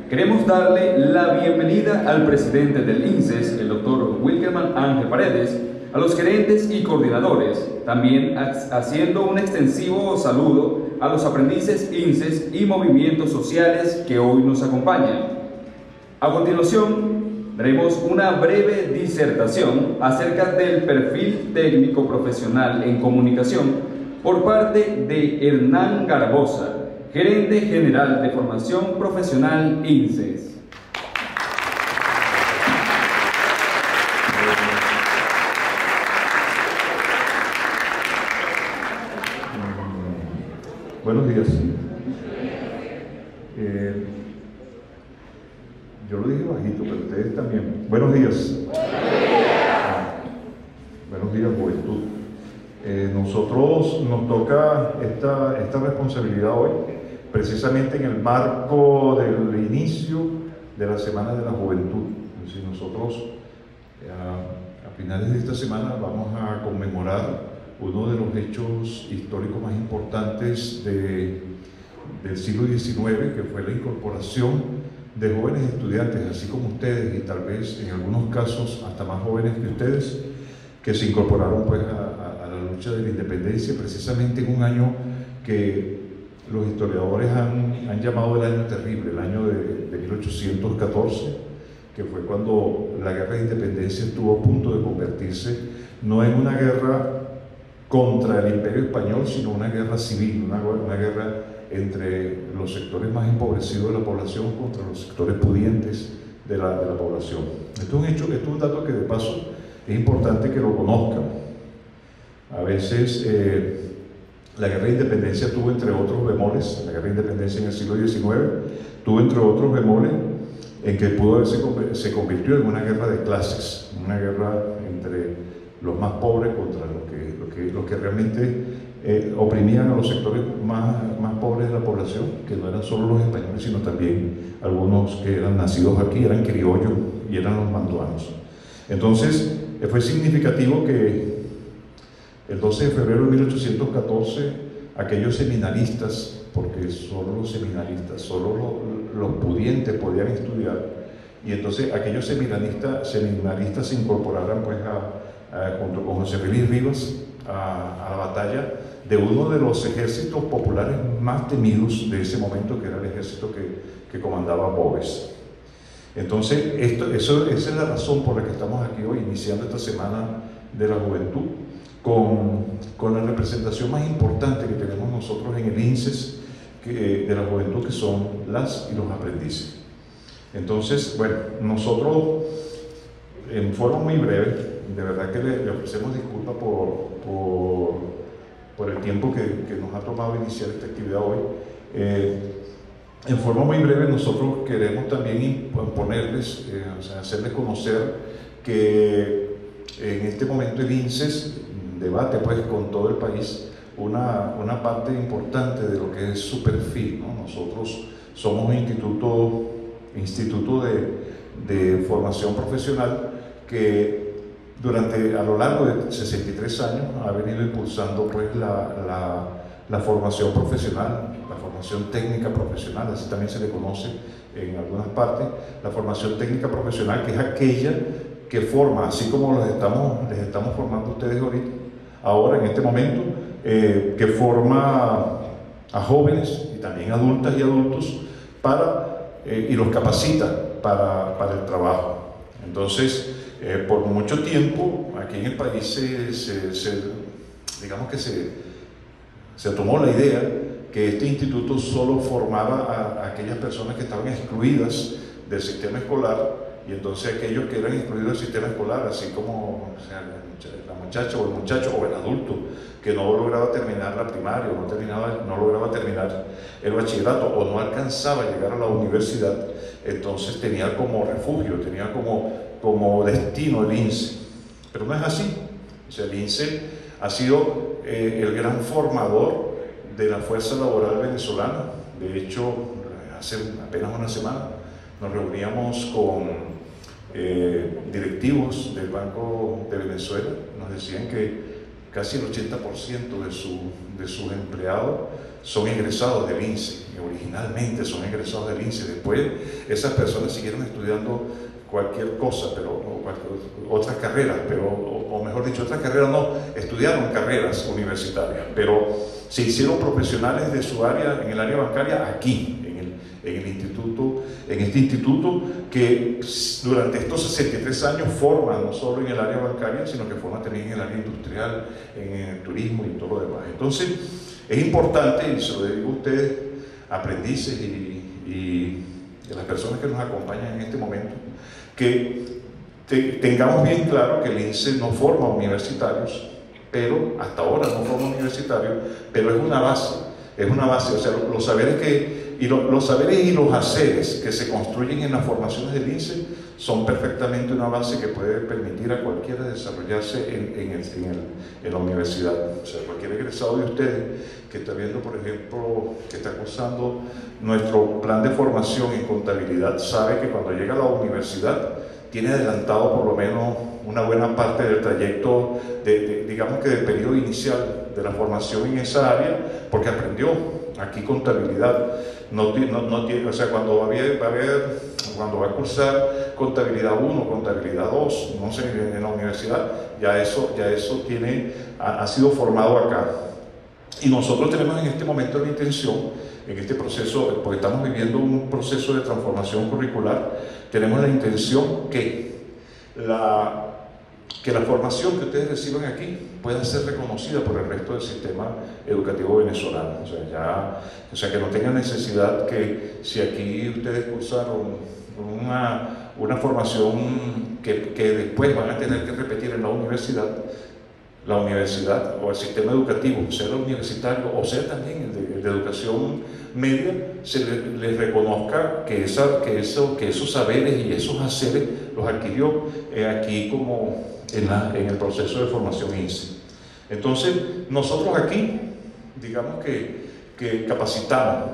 queremos darle la bienvenida al presidente del INSES, el doctor Wilkerman Ángel Paredes, a los gerentes y coordinadores, también haciendo un extensivo saludo a los aprendices INSES y movimientos sociales que hoy nos acompañan. A continuación, daremos una breve disertación acerca del perfil técnico profesional en comunicación por parte de Hernán Garbosa, gerente general de formación profesional INSES. Buenos días. Yo lo dije bajito, pero ustedes también. Buenos días. Buenos días, juventud. Nosotros nos toca esta responsabilidad hoy, precisamente en el marco del inicio de la Semana de la Juventud. Es decir, nosotros a finales de esta semana vamos a conmemorar uno de los hechos históricos más importantes del siglo XIX, que fue la incorporación de jóvenes estudiantes, así como ustedes, y tal vez en algunos casos hasta más jóvenes que ustedes, que se incorporaron pues a la lucha de la independencia, precisamente en un año que los historiadores han llamado el año terrible, el año de 1814, que fue cuando la guerra de independencia estuvo a punto de convertirse no en una guerra contra el Imperio Español, sino una guerra civil, una guerra entre los sectores más empobrecidos de la población contra los sectores pudientes de la población. Esto es un hecho, esto es un dato que de paso es importante que lo conozcan. A veces la guerra de independencia tuvo entre otros bemoles, la guerra de independencia en el siglo XIX tuvo entre otros bemoles en que se convirtió en una guerra de clases, una guerra entre los más pobres contra los que realmente oprimían a los sectores más pobres de la población, que no eran solo los españoles, sino también algunos que eran nacidos aquí, eran criollos y eran los mantuanos. Entonces, fue significativo que el 12 de febrero de 1814, aquellos seminaristas, porque solo los seminaristas, solo los pudientes podían estudiar, y entonces aquellos seminaristas se incorporaran pues junto con José Félix Rivas a la batalla de uno de los ejércitos populares más temidos de ese momento, que era el ejército que comandaba Boves. Entonces, esa es la razón por la que estamos aquí hoy, iniciando esta Semana de la Juventud, con la representación más importante que tenemos nosotros en el INSES de la juventud, que son las y los aprendices. Entonces, bueno, nosotros, en forma muy breve, de verdad que le ofrecemos disculpas por el tiempo que nos ha tomado iniciar esta actividad hoy. En forma muy breve, nosotros queremos también imponerles, hacerles conocer que en este momento el INSES debate pues con todo el país una parte importante de lo que es su perfil, ¿no? Nosotros somos un instituto de formación profesional que a lo largo de 63 años ha venido impulsando pues la formación profesional, la formación técnica profesional, así también se le conoce en algunas partes, la formación técnica profesional, que es aquella que forma, así como les estamos formando ustedes ahora en este momento, que forma a jóvenes y también adultas y adultos y los capacita para el trabajo. Entonces, por mucho tiempo aquí en el país digamos que se tomó la idea que este instituto solo formaba a aquellas personas que estaban excluidas del sistema escolar, y entonces aquellos que eran excluidos del sistema escolar, así como la muchacha o el muchacho o el adulto que no lograba terminar la primaria o no lograba terminar el bachillerato o no alcanzaba a llegar a la universidad, entonces tenía como refugio, tenía como destino el INSE. Pero no es así. O sea, el INSE ha sido el gran formador de la fuerza laboral venezolana. De hecho, hace apenas una semana nos reuníamos con directivos del Banco de Venezuela. Nos decían que casi el 80% de sus empleados son egresados del INSE, originalmente son egresados del INSE. Después esas personas siguieron estudiando cualquier cosa, otras carreras, o mejor dicho, otras carreras no, estudiaron carreras universitarias, pero se hicieron profesionales de su área, en el área bancaria, aquí, en este instituto que durante estos 63 años forma no solo en el área bancaria, sino que forma también en el área industrial, en el turismo y todo lo demás. Entonces, es importante, y se lo digo a ustedes, aprendices y a las personas que nos acompañan en este momento, que tengamos bien claro que el INSE no forma universitarios, pero hasta ahora no forma universitarios, pero es una base, o sea, los saberes y los haceres que se construyen en las formaciones del INSE son perfectamente una base que puede permitir a cualquiera desarrollarse en la universidad. O sea, cualquier egresado de ustedes que está viendo, por ejemplo, que está cursando nuestro plan de formación en contabilidad, sabe que cuando llega a la universidad tiene adelantado por lo menos una buena parte del trayecto, digamos que del periodo inicial de la formación en esa área, porque aprendió aquí contabilidad. No tiene, o sea, cuando va a cursar contabilidad 1, contabilidad 2, no sé, en la universidad, ya eso ha sido formado acá. Y nosotros tenemos en este momento la intención, en este proceso, porque estamos viviendo un proceso de transformación curricular, tenemos la intención que la formación que ustedes reciban aquí pueda ser reconocida por el resto del sistema educativo venezolano. O sea, que no tengan necesidad que si aquí ustedes cursaron una formación que después van a tener que repetir en la universidad o el sistema educativo, sea el universitario o sea también el de educación media, se les reconozca que esos saberes y esos haceres los adquirió aquí como en el proceso de formación INSE. Entonces, nosotros aquí, digamos que capacitamos,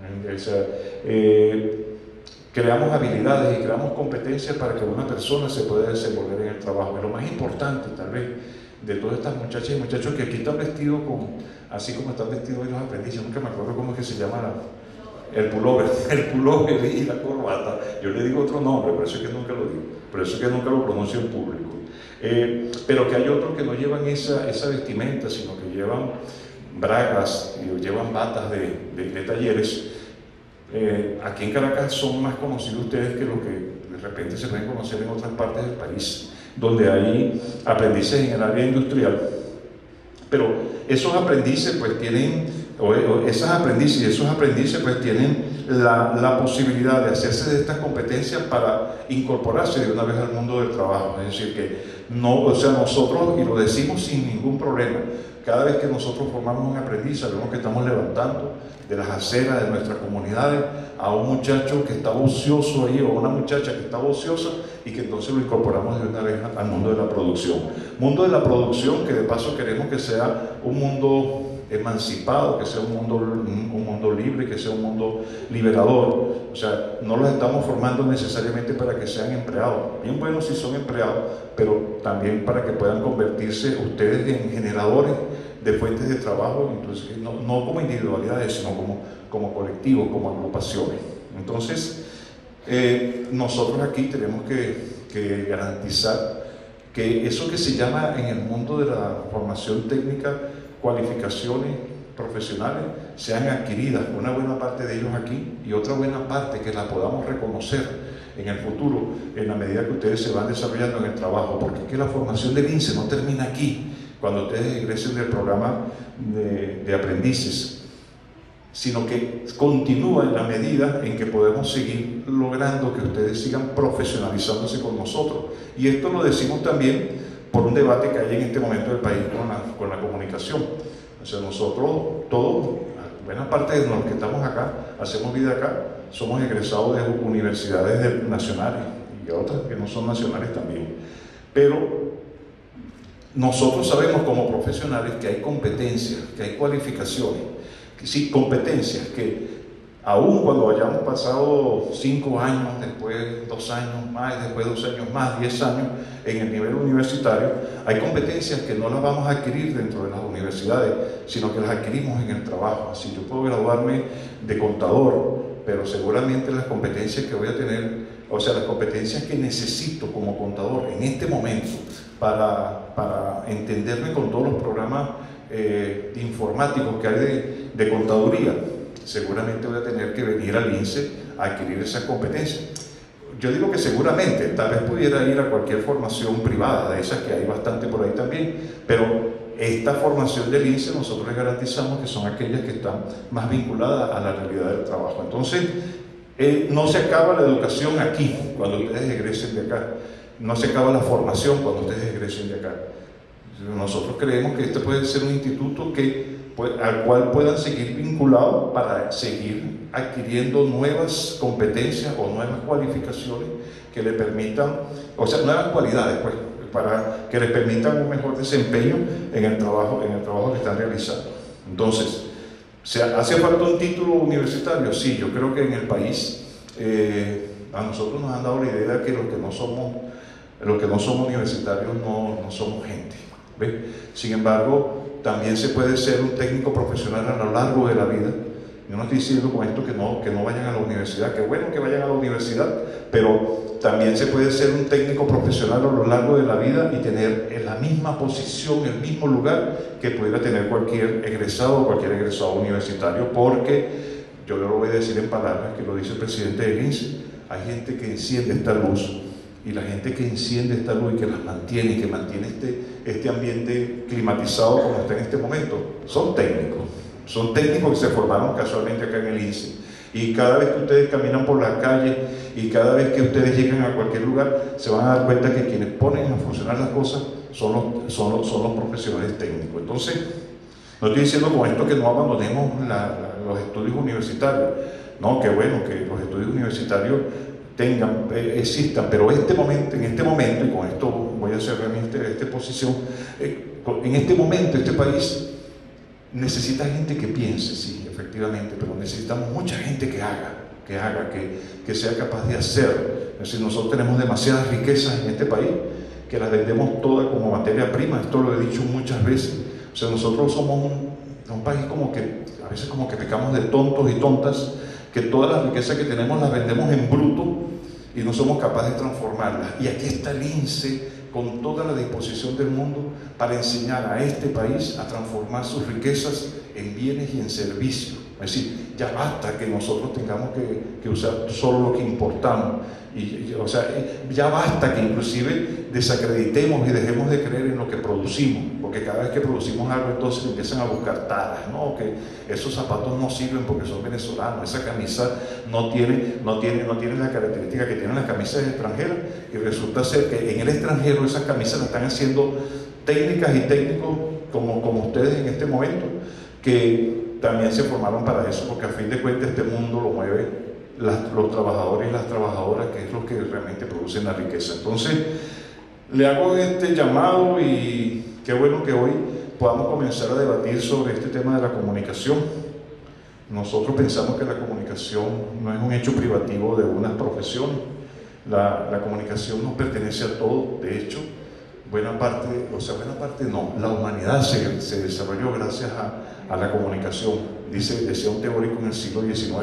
creamos habilidades y creamos competencias para que una persona se pueda desenvolver en el trabajo. Y lo más importante, tal vez, de todas estas muchachas y muchachos que aquí están vestidos así como están vestidos los aprendices, nunca me acuerdo cómo es que se llama el pullover y la corbata. Yo le digo otro nombre, por eso es que nunca lo digo, por eso es que nunca lo pronuncio en público. Pero que hay otros que no llevan esa vestimenta, sino que llevan bragas y llevan batas de talleres. Aquí en Caracas son más conocidos ustedes que los que de repente se pueden conocer en otras partes del país, donde hay aprendices en el área industrial. Pero esos aprendices pues tienen, esos aprendices pues tienen la posibilidad de hacerse de estas competencias para incorporarse de una vez al mundo del trabajo. Es decir, que nosotros, y lo decimos sin ningún problema, cada vez que nosotros formamos un aprendiz, sabemos que estamos levantando de las aceras de nuestras comunidades a un muchacho que está ocioso ahí, o una muchacha que está ociosa, y que entonces lo incorporamos de una vez al mundo de la producción. Mundo de la producción que de paso queremos que sea un mundo emancipado, que sea un mundo libre, que sea un mundo liberador. O sea, no los estamos formando necesariamente para que sean empleados. Bien bueno si son empleados, pero también para que puedan convertirse ustedes en generadores de fuentes de trabajo, inclusive, no como individualidades, sino como colectivos, como agrupaciones. Entonces, nosotros aquí tenemos que garantizar que eso que se llama en el mundo de la formación técnica cualificaciones profesionales sean adquiridas, una buena parte de ellos aquí y otra buena parte que la podamos reconocer en el futuro, en la medida que ustedes se van desarrollando en el trabajo, porque es que la formación del INSE no termina aquí, cuando ustedes egresen del programa de aprendices, sino que continúa en la medida en que podemos seguir logrando que ustedes sigan profesionalizándose con nosotros. Y esto lo decimos también por un debate que hay en este momento del país con la comunicación. O sea, nosotros todos, buena parte de los que estamos acá, hacemos vida acá, somos egresados de universidades nacionales y otras que no son nacionales también. Pero nosotros sabemos como profesionales que hay competencias, que hay cualificaciones, que sí, competencias que Aún cuando hayamos pasado 5 años, después 2 años más, después 2 años más, 10 años en el nivel universitario, hay competencias que no las vamos a adquirir dentro de las universidades, sino que las adquirimos en el trabajo. Así yo puedo graduarme de contador, pero seguramente las competencias que voy a tener, o sea, las competencias que necesito como contador en este momento para entenderme con todos los programas informáticos que hay de contaduría, seguramente voy a tener que venir al INSE a adquirir esas competencias. Yo digo que seguramente, tal vez pudiera ir a cualquier formación privada, de esas que hay bastante por ahí también, pero esta formación del INSE nosotros les garantizamos que son aquellas que están más vinculadas a la realidad del trabajo. Entonces, no se acaba la educación aquí, cuando ustedes egresen de acá, no se acaba la formación cuando ustedes egresen de acá. Nosotros creemos que este puede ser un instituto al cual puedan seguir vinculados para seguir adquiriendo nuevas competencias o nuevas cualificaciones que le permitan, o sea, nuevas cualidades, pues, para que les permitan un mejor desempeño en el trabajo que están realizando. Entonces, ¿hace falta un título universitario? Sí, yo creo que en el país a nosotros nos han dado la idea de que los que no somos universitarios no somos gente, ¿ves? Sin embargo, también se puede ser un técnico profesional a lo largo de la vida. Yo no estoy diciendo con esto que no vayan a la universidad, que bueno que vayan a la universidad, pero también se puede ser un técnico profesional a lo largo de la vida y tener en la misma posición, el mismo lugar que pudiera tener cualquier egresado universitario, porque yo lo voy a decir en palabras que lo dice el presidente del INSE: hay gente que enciende esta luz, y la gente que enciende esta luz y que las mantiene, y que mantiene este ambiente climatizado como está en este momento, son técnicos que se formaron casualmente acá en el INSE. Y cada vez que ustedes caminan por la calle y cada vez que ustedes llegan a cualquier lugar, se van a dar cuenta que quienes ponen a funcionar las cosas son los profesionales técnicos. Entonces, no estoy diciendo con esto que no abandonemos los estudios universitarios, no, que bueno, que los estudios universitarios existan, pero en este momento, y con esto voy a cerrar esta exposición, en este momento este país necesita gente que piense, sí, efectivamente, pero necesitamos mucha gente que haga, que sea capaz de hacer. Es decir, nosotros tenemos demasiadas riquezas en este país que las vendemos todas como materia prima, esto lo he dicho muchas veces. O sea, nosotros somos un país como que a veces como que pecamos de tontos y tontas, que todas las riquezas que tenemos las vendemos en bruto y no somos capaces de transformarlas. Y aquí está el INSE con toda la disposición del mundo para enseñar a este país a transformar sus riquezas en bienes y en servicios. Es decir, ya basta que nosotros tengamos que usar solo lo que importamos. O sea, ya basta que inclusive desacreditemos y dejemos de creer en lo que producimos, porque cada vez que producimos algo entonces empiezan a buscar taras, ¿no? Que esos zapatos no sirven porque son venezolanos, esa camisa no tiene la característica que tienen las camisas extranjeras, y resulta ser que en el extranjero esas camisas las están haciendo técnicas y técnicos como ustedes en este momento, que también se formaron para eso, porque a fin de cuentas este mundo lo mueve los trabajadores y las trabajadoras, que es lo que realmente producen la riqueza. Entonces, le hago este llamado y qué bueno que hoy podamos comenzar a debatir sobre este tema de la comunicación. Nosotros pensamos que la comunicación no es un hecho privativo de unas profesiones. La comunicación nos pertenece a todos. De hecho, la humanidad se desarrolló gracias a la comunicación. Decía un teórico en el siglo XIX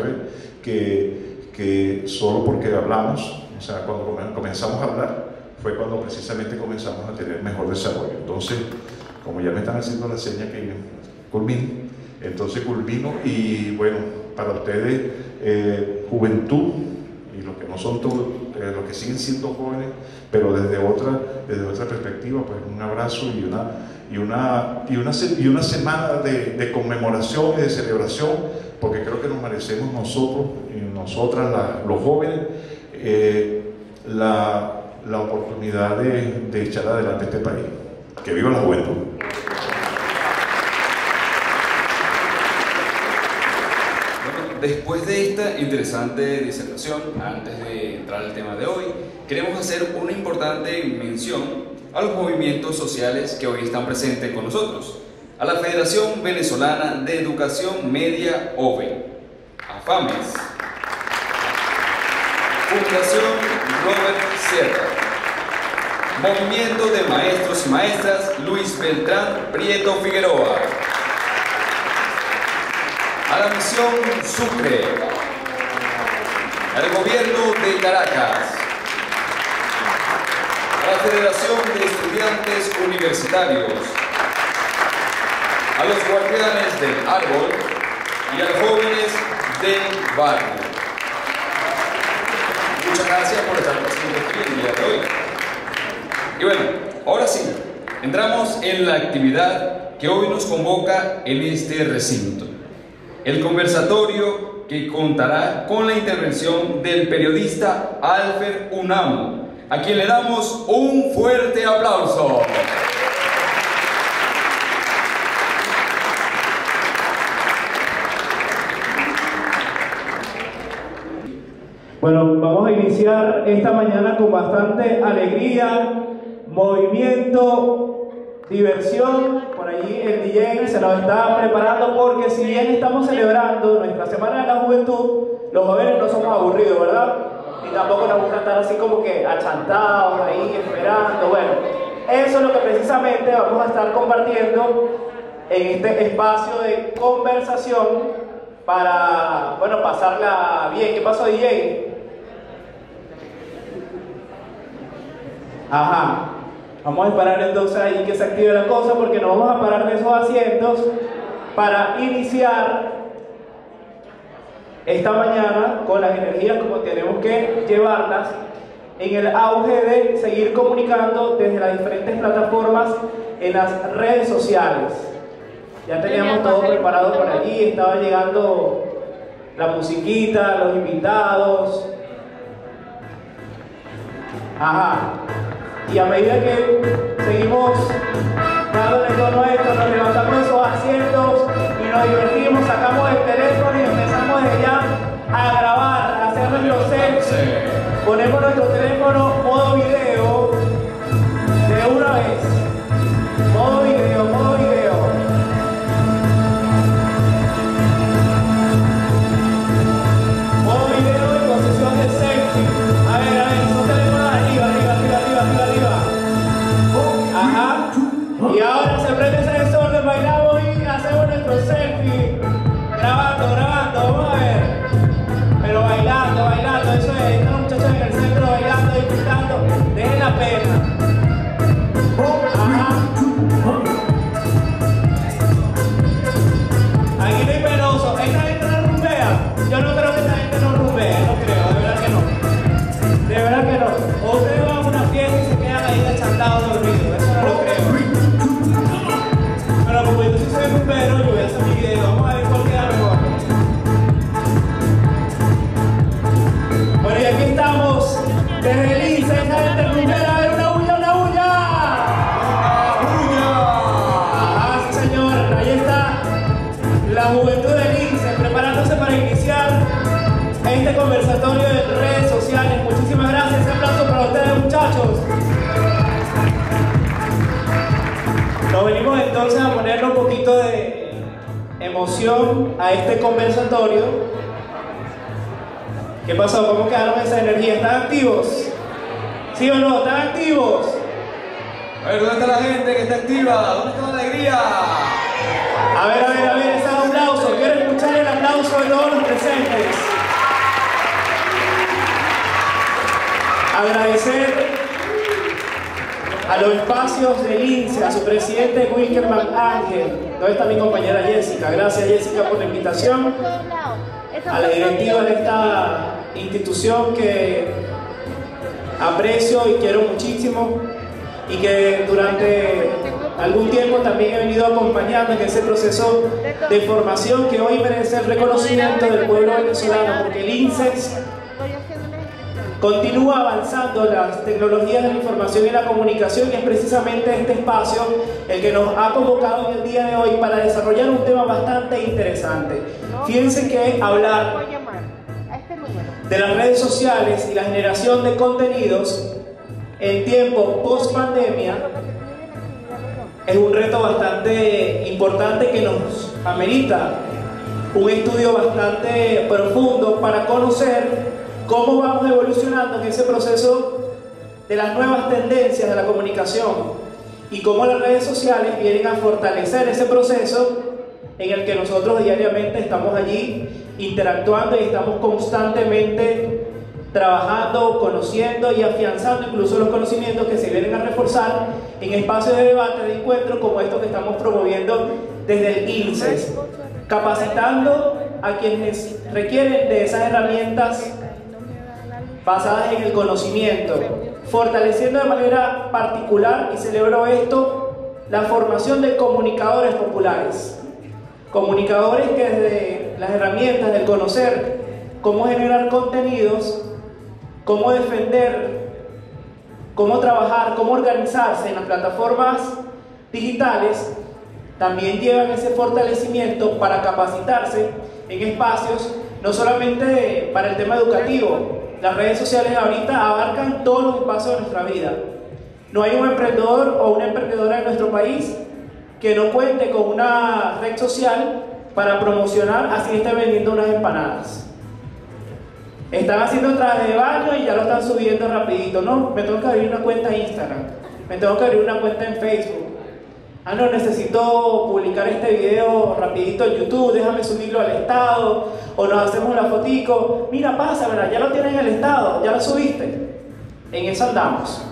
que solo porque hablamos, o sea, cuando comenzamos a hablar, fue cuando precisamente comenzamos a tener mejor desarrollo. Entonces, como ya me están haciendo la seña que culmino, entonces culmino. Y bueno, para ustedes, juventud, y los que no son los que siguen siendo jóvenes, pero desde otra perspectiva, pues un abrazo y una semana de conmemoración y de celebración, porque creo que nos merecemos nosotros y nosotras, los jóvenes, la oportunidad de echar adelante este país. ¡Que viva la juventud! Después de esta interesante disertación, antes de entrar al tema de hoy, queremos hacer una importante mención a los movimientos sociales que hoy están presentes con nosotros. A la Federación Venezolana de Educación Media, OVE, AFAMES. Fundación Robert Sierra. Movimiento de Maestros y Maestras Luis Beltrán Prieto Figueroa. A la Misión Sucre. Al Gobierno de Caracas. A la Federación de Estudiantes Universitarios. A los guardianes del árbol y a los jóvenes del barrio. Muchas gracias por estar presentes aquí el día de hoy. Y bueno, ahora sí, entramos en la actividad que hoy nos convoca en este recinto. El conversatorio que contará con la intervención del periodista Alfer Unamo, a quien le damos un fuerte aplauso. Bueno, vamos a iniciar esta mañana con bastante alegría, movimiento, diversión. Por allí el DJ se nos está preparando porque si bien estamos celebrando nuestra Semana de la Juventud, los jóvenes no somos aburridos, ¿verdad? Ni tampoco nos gusta estar así como que achantados ahí esperando. Bueno, eso es lo que precisamente vamos a estar compartiendo en este espacio de conversación para, bueno, pasarla bien. ¿Qué pasó, DJ? Ajá. Vamos a esperar entonces ahí que se active la cosa porque nos vamos a parar de esos asientos para iniciar esta mañana con las energías como tenemos que llevarlas en el auge de seguir comunicando desde las diferentes plataformas en las redes sociales. Ya teníamos todo preparado por allí, estaba llegando la musiquita, los invitados. Ajá. Y a medida que seguimos dándole tono a esto, nos levantamos esos asientos y nos divertimos, sacamos el teléfono y empezamos desde ya a grabar, a hacer nuestros selfies. Ponemos nuestro teléfono modo video de una vez. Modo video, modo video. Modo video en posición de selfie. A ver, esos teléfonos arriba, arriba, arriba, arriba, arriba, arriba. Ajá. Y ahora se prende ese desorden, bailamos y hacemos nuestro selfie. Grabando, grabando, vamos a ver. Pero bailando, bailando, eso es. Están los muchachos en el centro bailando, disfrutando. Dejen la pena. Ajá. Aquí no hay penoso. ¿Esta gente no rumbea? Yo no creo que esta gente no rumbea, no creo, de verdad que no. De verdad que no. O ustedes van a una fiesta y se quedan ahí achantados dormidos, eso no lo creo. Pero como yo sí soy rumbero, yo voy a hacer mi video, vamos a ver cuál queda mejor. Bueno, y aquí estamos, desde el INSE, esa gente rumbera, a ver, una bulla, una bulla. Ajá, sí señor, ahí está la juventud del INSE, preparándose para iniciar este conversatorio de redes sociales. Muchísimas gracias, un aplauso para ustedes, muchachos. Nos venimos entonces a ponerle un poquito de emoción a este conversatorio. ¿Qué pasó? ¿Cómo quedaron esa energía? ¿Están activos? ¿Sí o no? ¿Están activos? A ver, ¿dónde está la gente que está activa? ¿Dónde está la alegría? A ver, ese aplauso. Quiero escuchar el aplauso de todos los presentes. Agradecer a los espacios del INSE, a su presidente Wilkerman Ángel. ¿Dónde está mi compañera Jessica? Gracias, Jessica, por la invitación. A la directiva de esta institución que aprecio y quiero muchísimo y que durante algún tiempo también he venido acompañando en ese proceso de formación que hoy merece el reconocimiento del pueblo venezolano, porque el INSE continúa avanzando las tecnologías de la información y la comunicación, y es precisamente este espacio el que nos ha convocado en el día de hoy para desarrollar un tema bastante interesante. Fíjense que hablar de las redes sociales y la generación de contenidos en tiempo post pandemia es un reto bastante importante que nos amerita un estudio bastante profundo para conocer cómo vamos evolucionando en ese proceso de las nuevas tendencias de la comunicación y cómo las redes sociales vienen a fortalecer ese proceso en el que nosotros diariamente estamos allí interactuando y estamos constantemente trabajando, conociendo y afianzando incluso los conocimientos que se vienen a reforzar en espacios de debate, de encuentro como estos que estamos promoviendo desde el INSES, capacitando a quienes requieren de esas herramientas basadas en el conocimiento, fortaleciendo de manera particular, y celebro esto, la formación de comunicadores populares. Comunicadores que desde las herramientas del conocer cómo generar contenidos, cómo defender, cómo trabajar, cómo organizarse en las plataformas digitales, también llevan ese fortalecimiento para capacitarse en espacios, no solamente para el tema educativo. Las redes sociales ahorita abarcan todos los espacios de nuestra vida. No hay un emprendedor o una emprendedora en nuestro país que no cuente con una red social para promocionar, así esté vendiendo unas empanadas. Están haciendo trajes de baño y ya lo están subiendo rapidito. No, me tengo que abrir una cuenta en Instagram, me tengo que abrir una cuenta en Facebook. Ah, no, necesito publicar este video rapidito en YouTube, déjame subirlo al estado, o nos hacemos la fotico. Mira, pásamela, ya lo tienes en el estado, ya lo subiste. En eso andamos.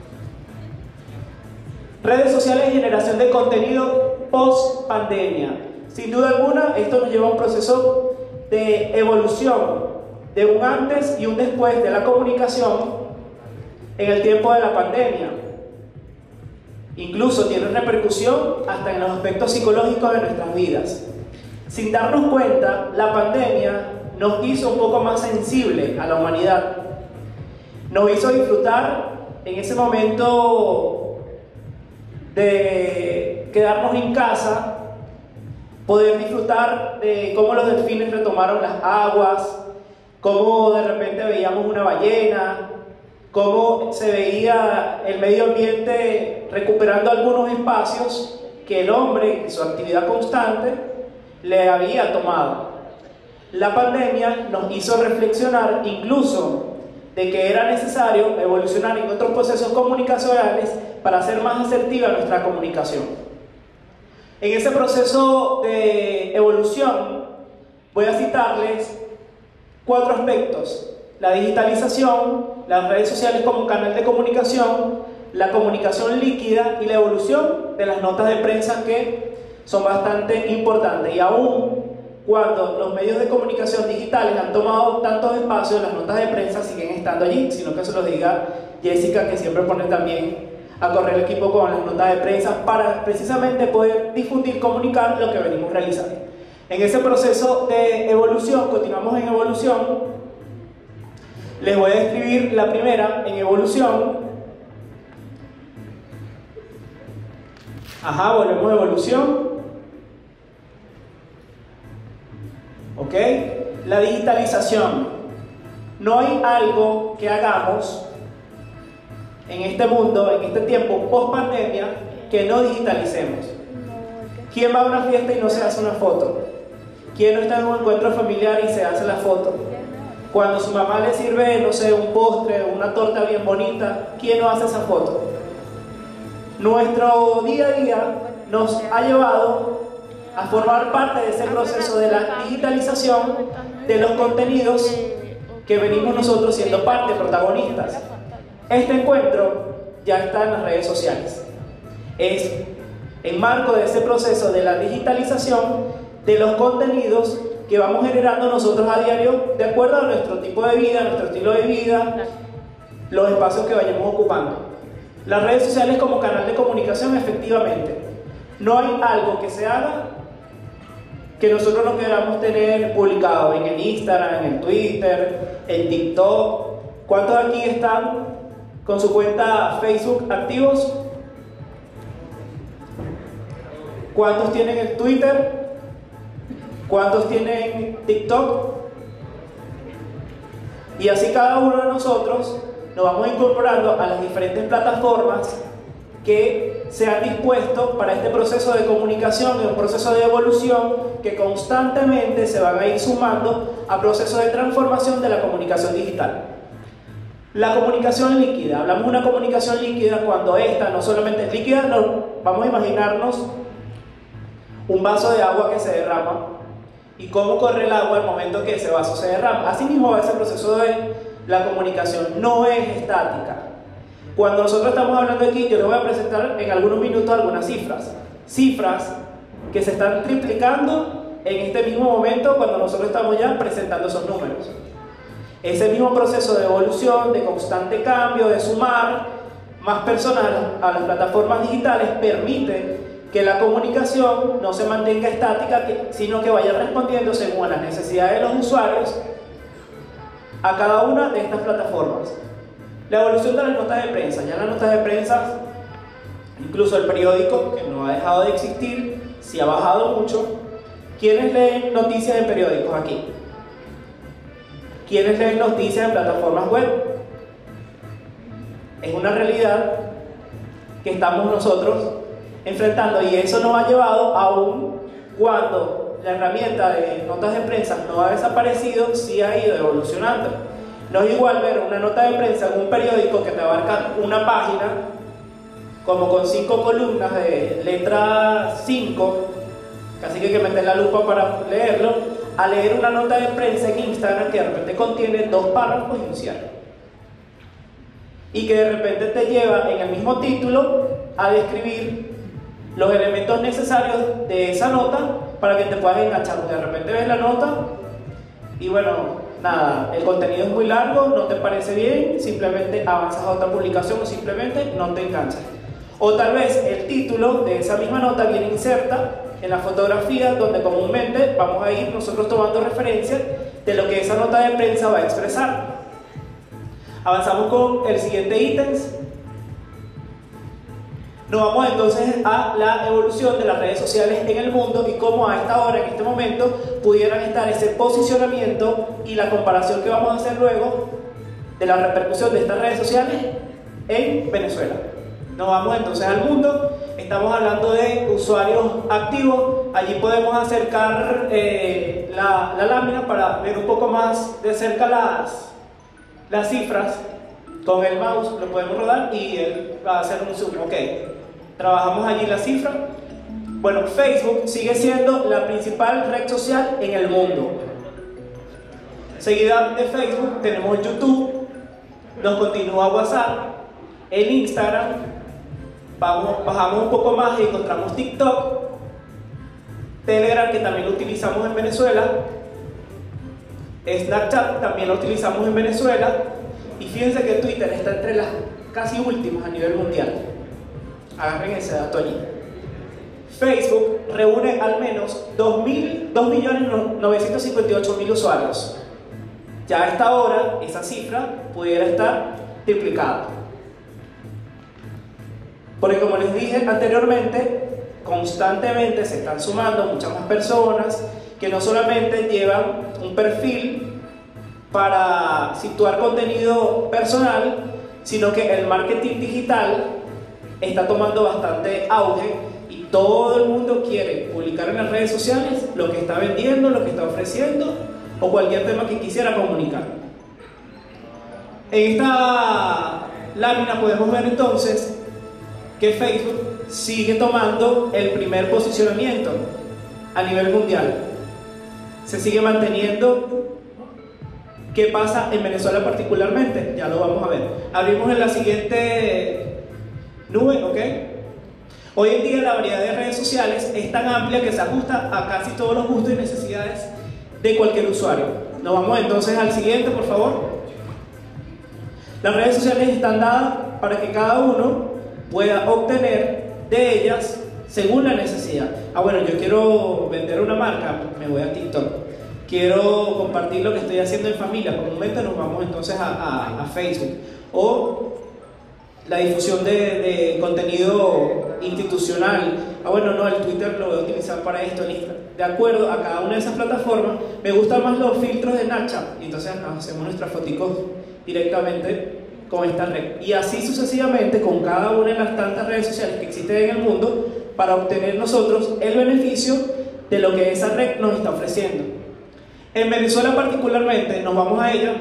Redes sociales y generación de contenido post pandemia. Sin duda alguna, esto nos lleva a un proceso de evolución, de un antes y un después de la comunicación en el tiempo de la pandemia. Incluso tiene repercusión hasta en los aspectos psicológicos de nuestras vidas. Sin darnos cuenta, la pandemia nos hizo un poco más sensible a la humanidad. Nos hizo disfrutar en ese momento de quedarnos en casa, poder disfrutar de cómo los delfines retomaron las aguas, cómo de repente veíamos una ballena, cómo se veía el medio ambiente recuperando algunos espacios que el hombre, en su actividad constante, le había tomado. La pandemia nos hizo reflexionar incluso de que era necesario evolucionar en otros procesos comunicacionales para hacer más asertiva nuestra comunicación. En ese proceso de evolución voy a citarles 4 aspectos: la digitalización, las redes sociales como canal de comunicación, la comunicación líquida y la evolución de las notas de prensa, que son bastante importantes. Y aún cuando los medios de comunicación digitales han tomado tantos espacios, las notas de prensa siguen estando allí, sino que se los diga Jessica, que siempre pone también a correr el equipo con las notas de prensa para precisamente poder difundir, comunicar lo que venimos realizando. En ese proceso de evolución, continuamos en evolución. Les voy a describir la primera en evolución. Ajá, volvemos a evolución. ¿Ok? La digitalización. No hay algo que hagamos en este mundo, en este tiempo post pandemia, que no digitalicemos. ¿Quién va a una fiesta y no se hace una foto? ¿Quién no está en un encuentro familiar y se hace la foto? Cuando su mamá le sirve, no sé, un postre o una torta bien bonita, ¿quién no hace esa foto? Nuestro día a día nos ha llevado a formar parte de ese proceso de la digitalización de los contenidos que venimos nosotros siendo parte, protagonistas. Este encuentro ya está en las redes sociales. Es en marco de ese proceso de la digitalización de los contenidos que vamos generando nosotros a diario de acuerdo a nuestro tipo de vida, nuestro estilo de vida, los espacios que vayamos ocupando. Las redes sociales como canal de comunicación, efectivamente. No hay algo que se haga que nosotros no queramos tener publicado en el Instagram, en el Twitter, en TikTok. ¿Cuántos aquí están con su cuenta Facebook activos? ¿Cuántos tienen el Twitter? ¿Cuántos tienen TikTok? Y así cada uno de nosotros nos vamos incorporando a las diferentes plataformas que se han dispuesto para este proceso de comunicación y un proceso de evolución que constantemente se van a ir sumando a procesos de transformación de la comunicación digital. La comunicación líquida, hablamos de una comunicación líquida cuando esta no solamente es líquida, vamos a imaginarnos un vaso de agua que se derrama y cómo corre el agua al momento que ese vaso se derrama. Así mismo va ese proceso de la comunicación, no es estática. Cuando nosotros estamos hablando aquí, yo les voy a presentar en algunos minutos algunas cifras que se están triplicando en este mismo momento cuando nosotros estamos ya presentando esos números. Ese mismo proceso de evolución, de constante cambio, de sumar más personas a las plataformas digitales permite que la comunicación no se mantenga estática, sino que vaya respondiendo según las necesidades de los usuarios a cada una de estas plataformas. La evolución de las notas de prensa, ya las notas de prensa, incluso el periódico, que no ha dejado de existir, sí ha bajado mucho. ¿Quiénes leen noticias en periódicos aquí? ¿Quiénes leen noticias en plataformas web? Es una realidad que estamos nosotros enfrentando y eso nos ha llevado aún cuando la herramienta de notas de prensa no ha desaparecido, sí ha ido evolucionando. No es igual ver una nota de prensa en un periódico que te abarca una página, como con 5 columnas de letra 5, casi que hay que meter la lupa para leerlo, a leer una nota de prensa en Instagram que de repente contiene 2 párrafos y un cierre. Y que de repente te lleva en el mismo título a describir los elementos necesarios de esa nota para que te puedas enganchar. De repente ves la nota y bueno, nada, el contenido es muy largo, no te parece bien, simplemente avanzas a otra publicación o simplemente no te enganchas. O tal vez el título de esa misma nota viene inserta en la fotografía donde comúnmente vamos a ir nosotros tomando referencia de lo que esa nota de prensa va a expresar. Avanzamos con el siguiente ítem. Nos vamos entonces a la evolución de las redes sociales en el mundo y cómo a esta hora, en este momento, pudieran estar ese posicionamiento y la comparación que vamos a hacer luego de la repercusión de estas redes sociales en Venezuela. Nos vamos entonces al mundo, estamos hablando de usuarios activos, allí podemos acercar la lámina para ver un poco más de cerca las cifras. Con el mouse lo podemos rodar y él va a hacer un zoom. Ok, trabajamos allí la cifra. Bueno, Facebook sigue siendo la principal red social en el mundo. Seguida de Facebook tenemos YouTube, nos continúa WhatsApp, el Instagram, bajamos un poco más y encontramos TikTok, Telegram, que también lo utilizamos en Venezuela, Snapchat también lo utilizamos en Venezuela, y fíjense que Twitter está entre las casi últimas a nivel mundial. Agarren ese dato allí. Facebook reúne al menos 2.958.000 usuarios. Ya a esta hora esa cifra pudiera estar triplicada. Porque como les dije anteriormente, constantemente se están sumando muchas más personas que no solamente llevan un perfil para situar contenido personal, sino que el marketing digital está tomando bastante auge y todo el mundo quiere publicar en las redes sociales lo que está vendiendo, lo que está ofreciendo o cualquier tema que quisiera comunicar. En esta lámina podemos ver entonces que Facebook sigue tomando el primer posicionamiento a nivel mundial. Se sigue manteniendo. ¿Qué pasa en Venezuela particularmente? Ya lo vamos a ver. Abrimos en la siguiente nube, ¿ok? Hoy en día la variedad de redes sociales es tan amplia que se ajusta a casi todos los gustos y necesidades de cualquier usuario. Nos vamos entonces al siguiente, por favor. Las redes sociales están dadas para que cada uno pueda obtener de ellas según la necesidad. Bueno, yo quiero vender una marca, me voy a TikTok. Quiero compartir lo que estoy haciendo en familia, por un momento nos vamos entonces a Facebook. O la difusión de contenido institucional. Bueno, no, el Twitter lo voy a utilizar para esto, listo. De acuerdo a cada una de esas plataformas, me gustan más los filtros de Snapchat. Y entonces nos hacemos nuestras foticos directamente con esta red. Y así sucesivamente con cada una de las tantas redes sociales que existen en el mundo para obtener nosotros el beneficio de lo que esa red nos está ofreciendo. En Venezuela particularmente, nos vamos a ella,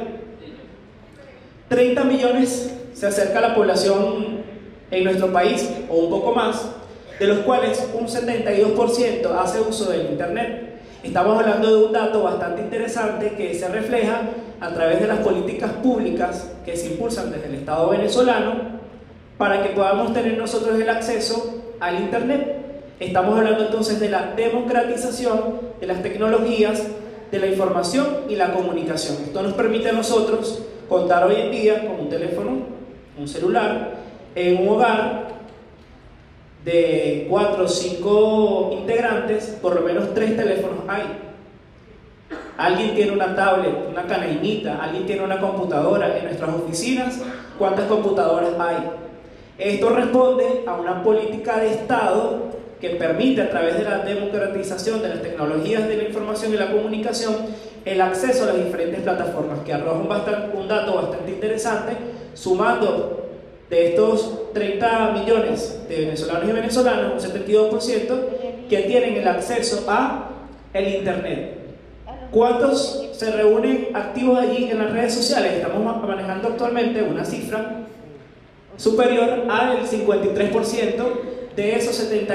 30 millones se acerca la población en nuestro país, o un poco más, de los cuales un 72% hace uso del Internet. Estamos hablando de un dato bastante interesante que se refleja a través de las políticas públicas que se impulsan desde el Estado venezolano para que podamos tener nosotros el acceso al Internet. Estamos hablando entonces de la democratización de las tecnologías, de la información y la comunicación. Esto nos permite a nosotros contar hoy en día con un teléfono, un celular, en un hogar de 4 o 5 integrantes, por lo menos 3 teléfonos hay. Alguien tiene una tablet, una canainita, alguien tiene una computadora. En nuestras oficinas, ¿cuántas computadoras hay? Esto responde a una política de Estado que permite, a través de la democratización de las tecnologías de la información y la comunicación, el acceso a las diferentes plataformas, que arroja un dato bastante interesante, sumando de estos 30 millones de venezolanos y venezolanas, un 72% que tienen el acceso a el Internet. ¿Cuántos se reúnen activos allí en las redes sociales? Estamos manejando actualmente una cifra superior al 53% de esos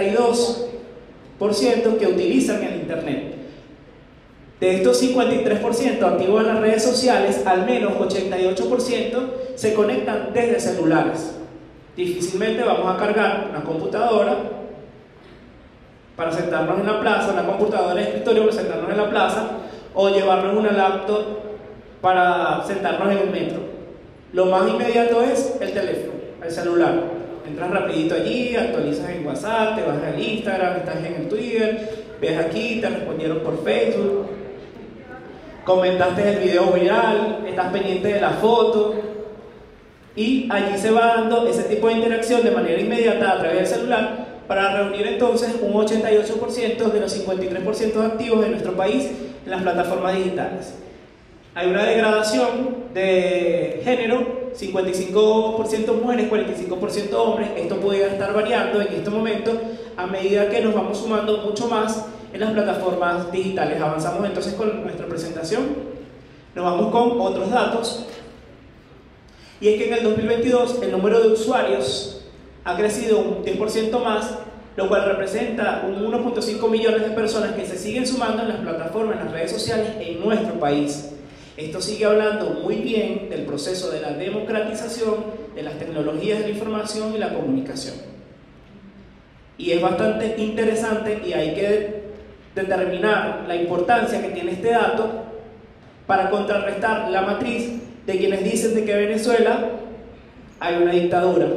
72% que utilizan el Internet. De estos 53% activos en las redes sociales, al menos 88% se conectan desde celulares. Difícilmente vamos a cargar una computadora para sentarnos en la plaza, una computadora de escritorio para sentarnos en la plaza, o llevarnos una laptop para sentarnos en el metro. Lo más inmediato es el teléfono, el celular. Entras rapidito allí, actualizas en WhatsApp, te vas al Instagram, estás en el Twitter, ves aquí, te respondieron por Facebook, comentaste el video viral, estás pendiente de la foto, y allí se va dando ese tipo de interacción de manera inmediata a través del celular para reunir entonces un 88% de los 53% activos de nuestro país en las plataformas digitales. Hay una degradación de género, 55% mujeres, 45% hombres. Esto pudiera estar variando en este momento a medida que nos vamos sumando mucho más en las plataformas digitales. Avanzamos entonces con nuestra presentación. Nos vamos con otros datos. Y es que en el 2022 el número de usuarios ha crecido un 10% más, lo cual representa un 1.5 millones de personas que se siguen sumando en las plataformas, en las redes sociales en nuestro país. Esto sigue hablando muy bien del proceso de la democratización de las tecnologías de la información y la comunicación. Y es bastante interesante y hay que determinar la importancia que tiene este dato para contrarrestar la matriz de quienes dicen de que en Venezuela hay una dictadura.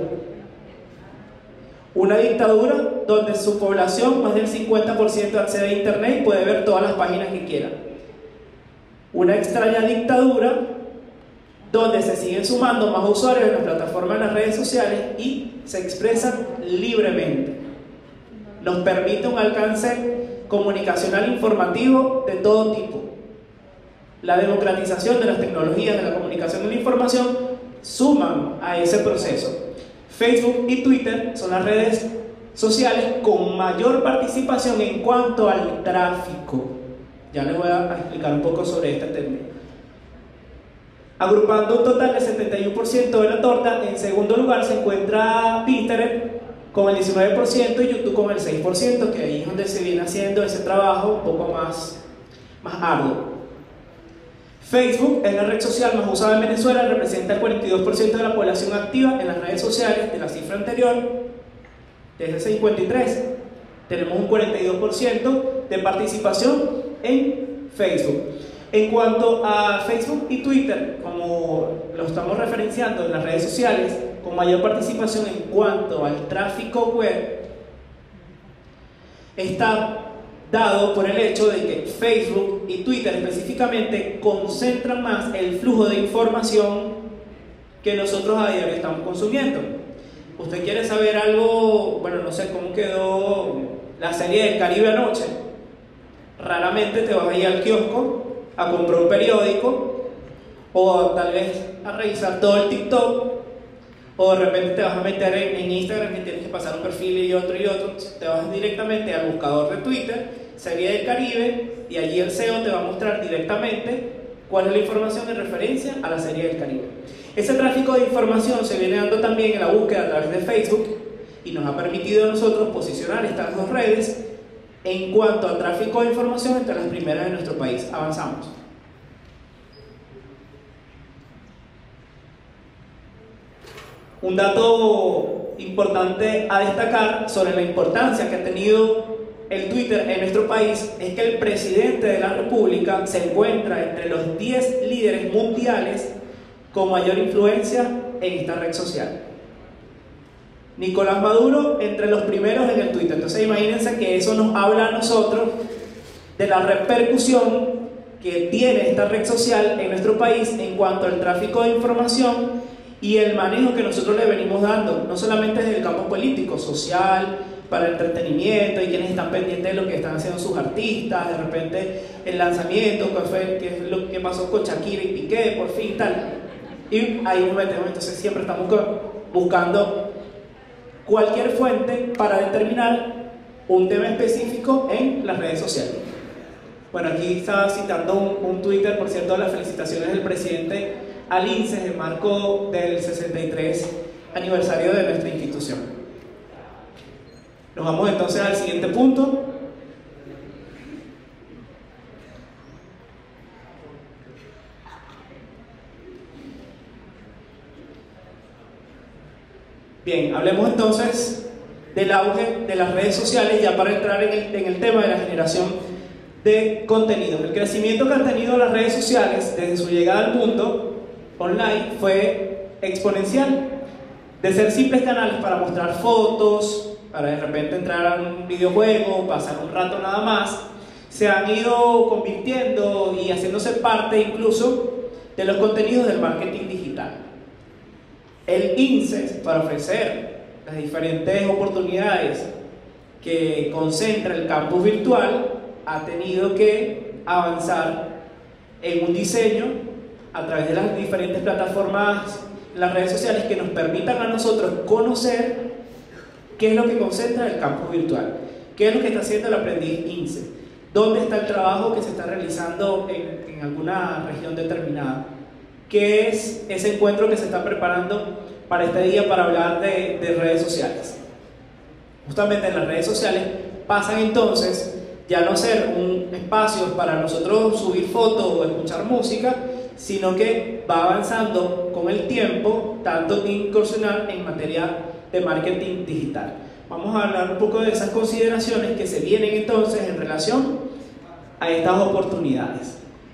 Una dictadura donde su población, más del 50%, accede a Internet y puede ver todas las páginas que quiera. Una extraña dictadura donde se siguen sumando más usuarios en las plataformas, en las redes sociales y se expresan libremente. Nos permite un alcance comunicacional informativo de todo tipo. La democratización de las tecnologías de la comunicación y la información suman a ese proceso. Facebook y Twitter son las redes sociales con mayor participación en cuanto al tráfico. Ya les voy a explicar un poco sobre este tema. Agrupando un total de 71% de la torta, en segundo lugar se encuentra Pinterest con el 19% y YouTube con el 6%, que ahí es donde se viene haciendo ese trabajo un poco más arduo. Facebook es la red social más usada en Venezuela, representa el 42% de la población activa en las redes sociales. De la cifra anterior, desde 53, tenemos un 42% de participación en Facebook. En cuanto a Facebook y Twitter, como lo estamos referenciando en las redes sociales, con mayor participación en cuanto al tráfico web, está dado por el hecho de que Facebook y Twitter específicamente concentran más el flujo de información que nosotros a diario estamos consumiendo. Usted quiere saber algo, bueno, no sé cómo quedó la serie del Caribe anoche. Raramente te vas a ir al kiosco a comprar un periódico o tal vez a revisar todo el TikTok o de repente te vas a meter en Instagram que tienes que pasar un perfil y otro, te vas directamente al buscador de Twitter, Serie del Caribe, y allí el SEO te va a mostrar directamente cuál es la información en referencia a la Serie del Caribe. Ese tráfico de información se viene dando también en la búsqueda a través de Facebook y nos ha permitido a nosotros posicionar estas dos redes en cuanto a tráfico de información entre las primeras de nuestro país. Avanzamos. Un dato importante a destacar sobre la importancia que ha tenido el Twitter en nuestro país es que el presidente de la República se encuentra entre los 10 líderes mundiales con mayor influencia en esta red social. Nicolás Maduro entre los primeros en el Twitter. Entonces imagínense que eso nos habla a nosotros de la repercusión que tiene esta red social en nuestro país en cuanto al tráfico de información y el manejo que nosotros le venimos dando, no solamente desde el campo político, social, para el entretenimiento y quienes están pendientes de lo que están haciendo sus artistas, de repente el lanzamiento, qué es lo que pasó con Shakira y Piqué, por fin, tal. Y ahí nos metemos, entonces siempre estamos buscando cualquier fuente para determinar un tema específico en las redes sociales. Bueno, aquí estaba citando un Twitter, por cierto, las felicitaciones del presidente al INSES en marco del 63 aniversario de nuestra institución. Nos vamos entonces al siguiente punto. Bien, hablemos entonces del auge de las redes sociales ya para entrar en el tema de la generación de contenido. El crecimiento que han tenido las redes sociales desde su llegada al mundo online fue exponencial. De ser simples canales para mostrar fotos, para de repente entrar a un videojuego, pasar un rato nada más, se han ido convirtiendo y haciéndose parte incluso de los contenidos del marketing digital. El INSES, para ofrecer las diferentes oportunidades que concentra el campus virtual, ha tenido que avanzar en un diseño a través de las diferentes plataformas, las redes sociales, que nos permitan a nosotros conocer qué es lo que concentra el campus virtual, qué es lo que está haciendo el aprendiz INSES, dónde está el trabajo que se está realizando en alguna región determinada, qué es ese encuentro que se está preparando para este día para hablar de redes sociales. Justamente en las redes sociales pasan entonces ya no ser un espacio para nosotros subir fotos o escuchar música, sino que va avanzando con el tiempo, tanto de incursionar en materia de marketing digital. Vamos a hablar un poco de esas consideraciones que se vienen entonces en relación a estas oportunidades.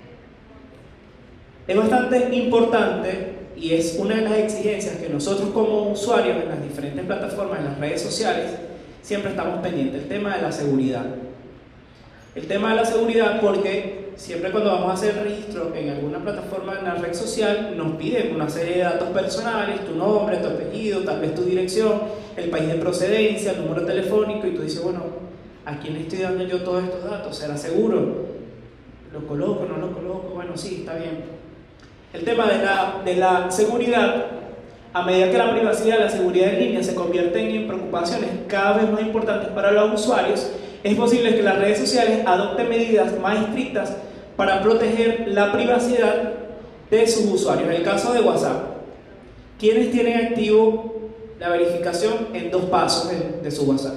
Es bastante importante y es una de las exigencias que nosotros como usuarios en las diferentes plataformas, en las redes sociales, siempre estamos pendientes, el tema de la seguridad. El tema de la seguridad porque siempre cuando vamos a hacer registro en alguna plataforma en la red social nos piden una serie de datos personales, tu nombre, tu apellido, tal vez tu dirección, el país de procedencia, el número telefónico, y tú dices, bueno, ¿a quién le estoy dando yo todos estos datos? ¿Será seguro? ¿Lo coloco, no lo coloco? Bueno, sí, está bien. El tema de la seguridad, a medida que la privacidad y la seguridad en línea se convierten en preocupaciones cada vez más importantes para los usuarios, es posible que las redes sociales adopten medidas más estrictas para proteger la privacidad de sus usuarios. En el caso de WhatsApp, ¿quiénes tienen activo la verificación en 2 pasos de su WhatsApp?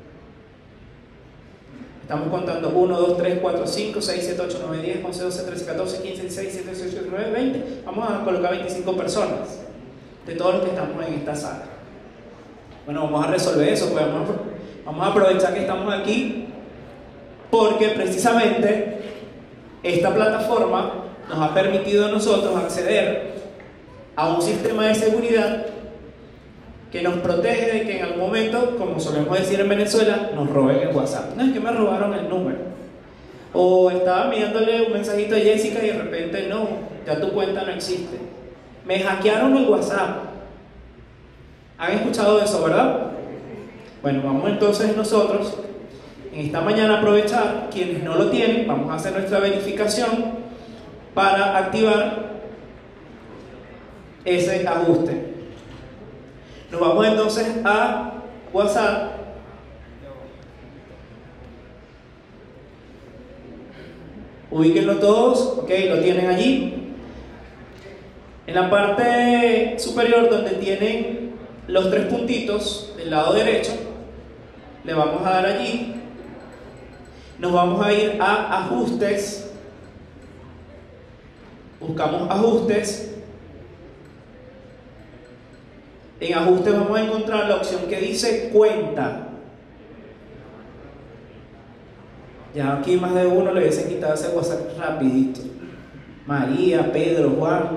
Estamos contando 1, 2, 3, 4, 5, 6, 7, 8, 9, 10, 11, 12, 13, 14, 15, 16, 17, 18, 19, 20. Vamos a colocar 25 personas de todos los que estamos en esta sala. Bueno, vamos a resolver eso, pues vamos a aprovechar que estamos aquí porque precisamente esta plataforma nos ha permitido a nosotros acceder a un sistema de seguridad que nos protege de que en algún momento, como solemos decir en Venezuela, nos roben el WhatsApp. No, es que me robaron el número. O estaba enviándole un mensajito a Jessica y de repente no, ya tu cuenta no existe. Me hackearon el WhatsApp. ¿Han escuchado eso, verdad? Bueno, vamos entonces nosotros en esta mañana a aprovechar, quienes no lo tienen, vamos a hacer nuestra verificación para activar ese ajuste. Nos vamos entonces a WhatsApp. Ubíquenlo todos, ok, lo tienen allí. En la parte superior donde tienen los 3 puntitos del lado derecho, le vamos a dar allí. Nos vamos a ir a ajustes. Buscamos ajustes. En ajustes vamos a encontrar la opción que dice cuenta. Ya aquí más de uno le hubiese quitado ese WhatsApp rapidito. María, Pedro, Juan.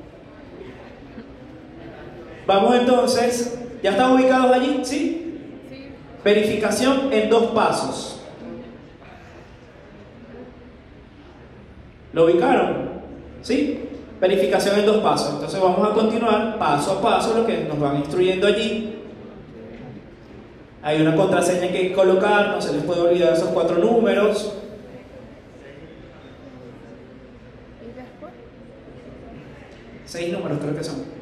Vamos entonces, ¿ya están ubicados allí? ¿Sí? Sí. Verificación en 2 pasos. ¿Lo ubicaron? ¿Sí? Verificación en 2 pasos. Entonces vamos a continuar paso a paso lo que nos van instruyendo allí. Hay una contraseña que hay que colocar, no se les puede olvidar esos 4 números. ¿Y después? 6 números creo que son.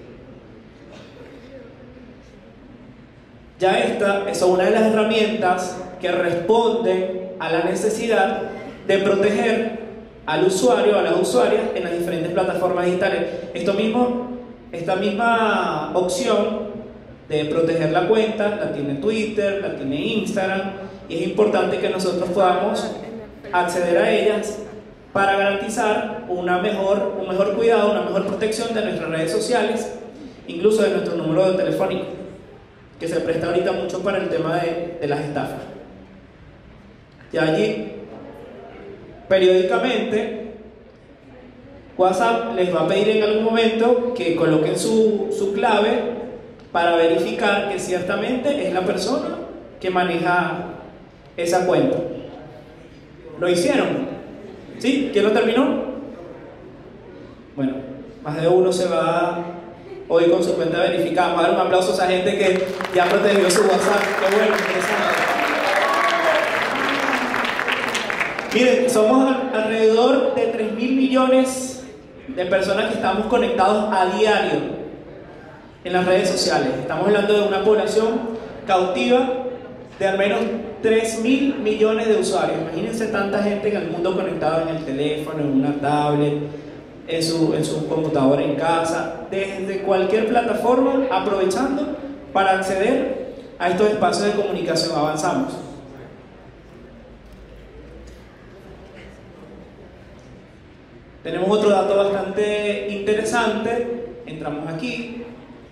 Ya esta es una de las herramientas que responden a la necesidad de proteger al usuario, a las usuarias en las diferentes plataformas digitales. Esta misma opción de proteger la cuenta la tiene Twitter, la tiene Instagram, y es importante que nosotros podamos acceder a ellas para garantizar un mejor cuidado, una mejor protección de nuestras redes sociales, incluso de nuestro número telefónico, que se presta ahorita mucho para el tema de las estafas. Ya allí, periódicamente, WhatsApp les va a pedir en algún momento que coloquen su clave para verificar que ciertamente es la persona que maneja esa cuenta. ¿Lo hicieron? ¿Sí? ¿Quién lo terminó? Bueno, más de uno se va hoy con su cuenta verificada. Vamos a dar un aplauso a esa gente que ya protegió su WhatsApp. Qué bueno, interesante. Miren, somos alrededor de 3.000 millones de personas que estamos conectados a diario en las redes sociales. Estamos hablando de una población cautiva de al menos 3.000 millones de usuarios. Imagínense tanta gente en el mundo conectada en el teléfono, en una tablet, en su computadora en casa, desde cualquier plataforma, aprovechando para acceder a estos espacios de comunicación. Avanzamos. Tenemos otro dato bastante interesante. Entramos aquí.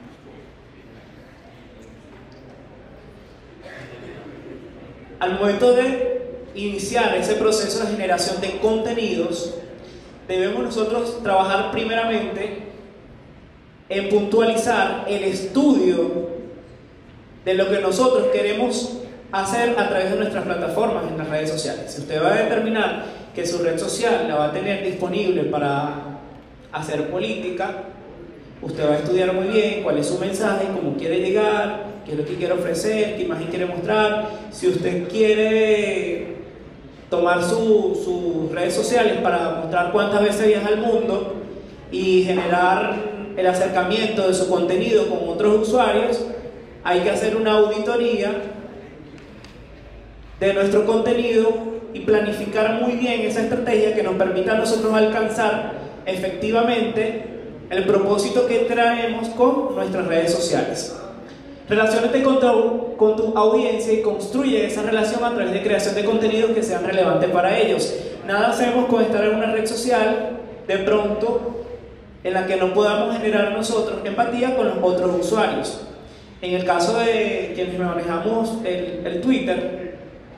Al momento de iniciar ese proceso de generación de contenidos, debemos nosotros trabajar primeramente en puntualizar el estudio de lo que nosotros queremos hacer a través de nuestras plataformas en las redes sociales. Si usted va a determinar que su red social la va a tener disponible para hacer política, usted va a estudiar muy bien cuál es su mensaje, cómo quiere llegar, qué es lo que quiere ofrecer, qué imagen quiere mostrar. Si usted quiere tomar sus redes sociales para mostrar cuántas veces viaja al mundo y generar el acercamiento de su contenido con otros usuarios, hay que hacer una auditoría de nuestro contenido y planificar muy bien esa estrategia que nos permita a nosotros alcanzar efectivamente el propósito que traemos con nuestras redes sociales. Relaciónate con tu audiencia y construye esa relación a través de creación de contenidos que sean relevantes para ellos. Nada hacemos con estar en una red social de pronto en la que no podamos generar nosotros empatía con los otros usuarios. En el caso de quienes manejamos el Twitter,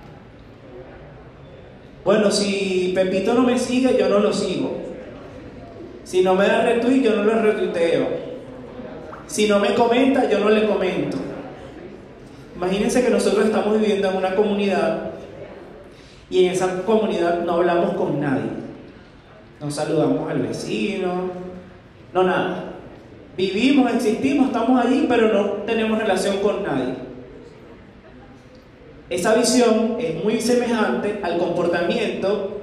bueno, si Pepito no me sigue, yo no lo sigo. Si no me da retweet, yo no lo retuiteo. Si no me comenta, yo no le comento. Imagínense que nosotros estamos viviendo en una comunidad y en esa comunidad no hablamos con nadie. No saludamos al vecino, no nada. Vivimos, existimos, estamos allí, pero no tenemos relación con nadie. Esa visión es muy semejante al comportamiento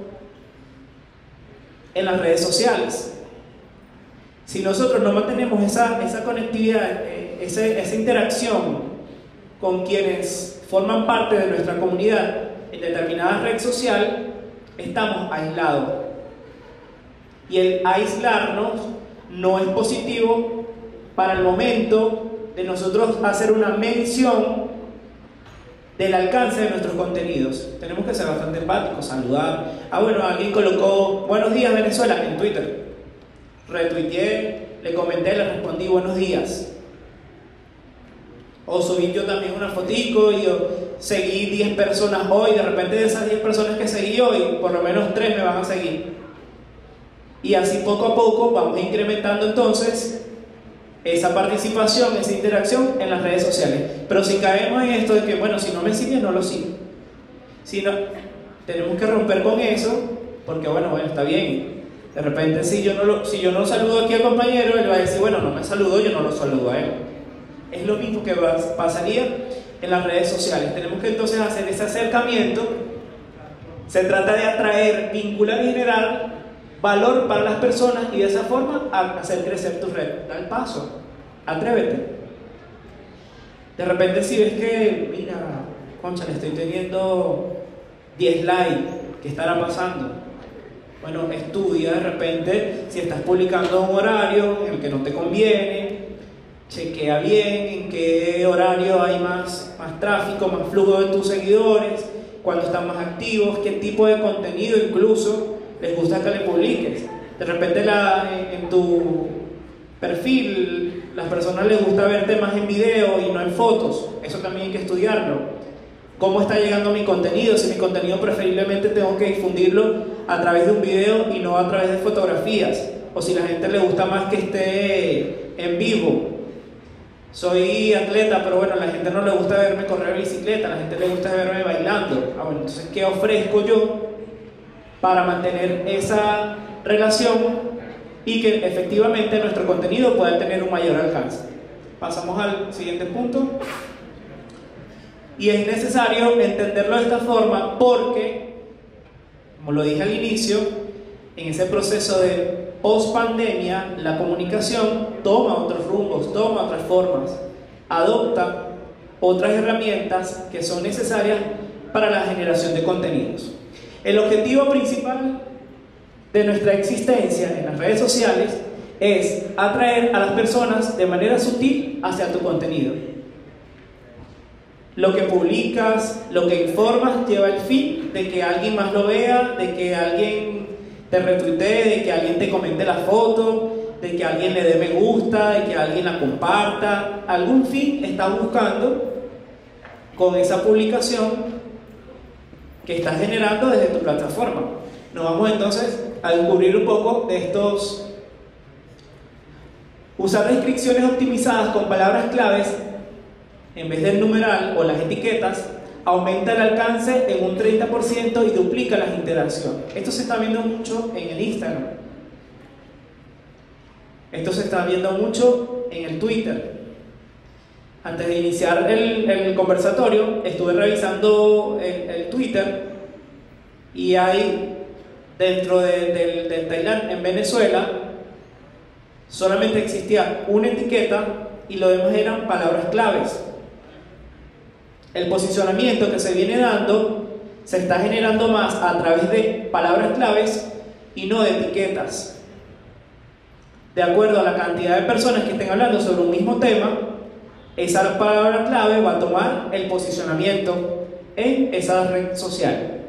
en las redes sociales. Si nosotros no mantenemos esa conectividad esa interacción con quienes forman parte de nuestra comunidad en determinada red social, estamos aislados. Y el aislarnos no es positivo para el momento de nosotros hacer una mención del alcance de nuestros contenidos. Tenemos que ser bastante empáticos, saludar. Bueno, alguien colocó "Buenos días Venezuela" en Twitter. Retuiteé, le comenté, le respondí "buenos días". O subí yo también una fotico y yo seguí 10 personas hoy. De repente, de esas 10 personas que seguí hoy, por lo menos 3 me van a seguir. Y así poco a poco vamos incrementando entonces esa participación, esa interacción en las redes sociales. Pero si caemos en esto de que, bueno, si no me siguen, no lo sigo. Si no, tenemos que romper con eso, porque bueno, está bien. De repente, si yo no saludo aquí al compañero, él va a decir, bueno, no me saludó, yo no lo saludo a él. Es lo mismo que pasaría en las redes sociales. Tenemos que entonces hacer ese acercamiento. Se trata de atraer, vincular y generar valor para las personas, y de esa forma hacer crecer tu red. Da el paso, atrévete. De repente, si ves que, mira, concha, le estoy teniendo 10 likes, ¿qué estará pasando? Bueno, estudia de repente si estás publicando un horario en el que no te conviene, chequea bien en qué horario hay más tráfico, más flujo de tus seguidores, cuándo están más activos, qué tipo de contenido incluso les gusta que le publiques. De repente en tu perfil las personas les gusta verte más en video y no en fotos. Eso también hay que estudiarlo. ¿Cómo está llegando mi contenido? Si mi contenido preferiblemente tengo que difundirlo a través de un video y no a través de fotografías. O si a la gente le gusta más que esté en vivo. Soy atleta, pero bueno, a la gente no le gusta verme correr bicicleta, a la gente le gusta verme bailando. Bueno, entonces, ¿qué ofrezco yo para mantener esa relación y que efectivamente nuestro contenido pueda tener un mayor alcance? Pasamos al siguiente punto. Y es necesario entenderlo de esta forma porque, como lo dije al inicio, en ese proceso de post-pandemia, la comunicación toma otros rumbos, toma otras formas, adopta otras herramientas que son necesarias para la generación de contenidos. El objetivo principal de nuestra existencia en las redes sociales es atraer a las personas de manera sutil hacia tu contenido. Lo que publicas, lo que informas, lleva el fin de que alguien más lo vea, de que alguien te retuitee, de que alguien te comente la foto, de que alguien le dé me gusta, de que alguien la comparta. Algún fin estás buscando con esa publicación que estás generando desde tu plataforma. Nos vamos entonces a descubrir un poco de estos. Usar descripciones optimizadas con palabras claves en vez del numeral o las etiquetas aumenta el alcance en un 30% y duplica las interacciones. Esto se está viendo mucho en el Instagram. Esto se está viendo mucho en el Twitter. Antes de iniciar el conversatorio, estuve revisando el Twitter y hay, dentro del Tailand en Venezuela, solamente existía una etiqueta y lo demás eran palabras claves. El posicionamiento que se viene dando se está generando más a través de palabras claves y no de etiquetas. De acuerdo a la cantidad de personas que estén hablando sobre un mismo tema, esa palabra clave va a tomar el posicionamiento en esa red social.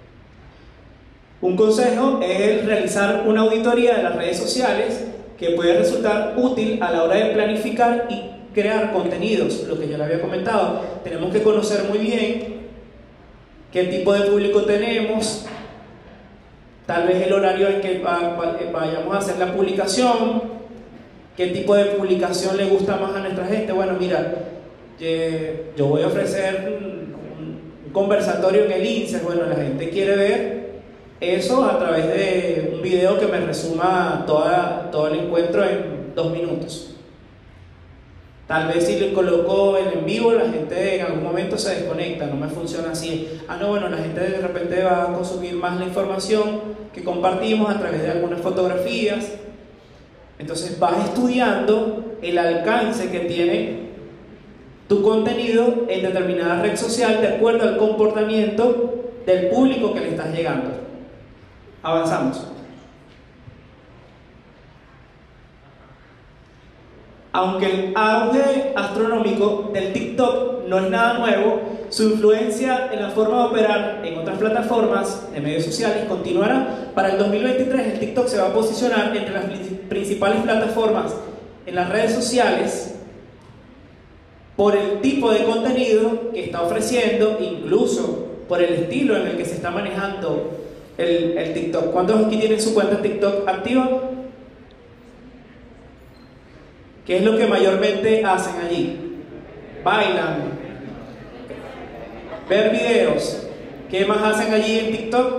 Un consejo es el realizar una auditoría de las redes sociales que puede resultar útil a la hora de planificar y crear contenidos. Lo que yo le había comentado, tenemos que conocer muy bien qué tipo de público tenemos, tal vez el horario en que vayamos a hacer la publicación, qué tipo de publicación le gusta más a nuestra gente. Bueno, mira, yo voy a ofrecer un conversatorio en el INSES. Bueno, la gente quiere ver eso a través de un video que me resuma todo el encuentro en 2 minutos. Tal vez si le coloco en vivo, la gente en algún momento se desconecta, no me funciona así. No, bueno, la gente de repente va a consumir más la información que compartimos a través de algunas fotografías. Entonces vas estudiando el alcance que tiene tu contenido en determinada red social de acuerdo al comportamiento del público que le estás llegando. Avanzamos. Aunque el auge astronómico del TikTok no es nada nuevo, su influencia en la forma de operar en otras plataformas de medios sociales continuará. Para el 2023 el TikTok se va a posicionar entre las principales plataformas en las redes sociales por el tipo de contenido que está ofreciendo, incluso por el estilo en el que se está manejando el TikTok. ¿Cuántos aquí tienen su cuenta TikTok activa? ¿Qué es lo que mayormente hacen allí? Bailan, ver videos. ¿Qué más hacen allí en TikTok?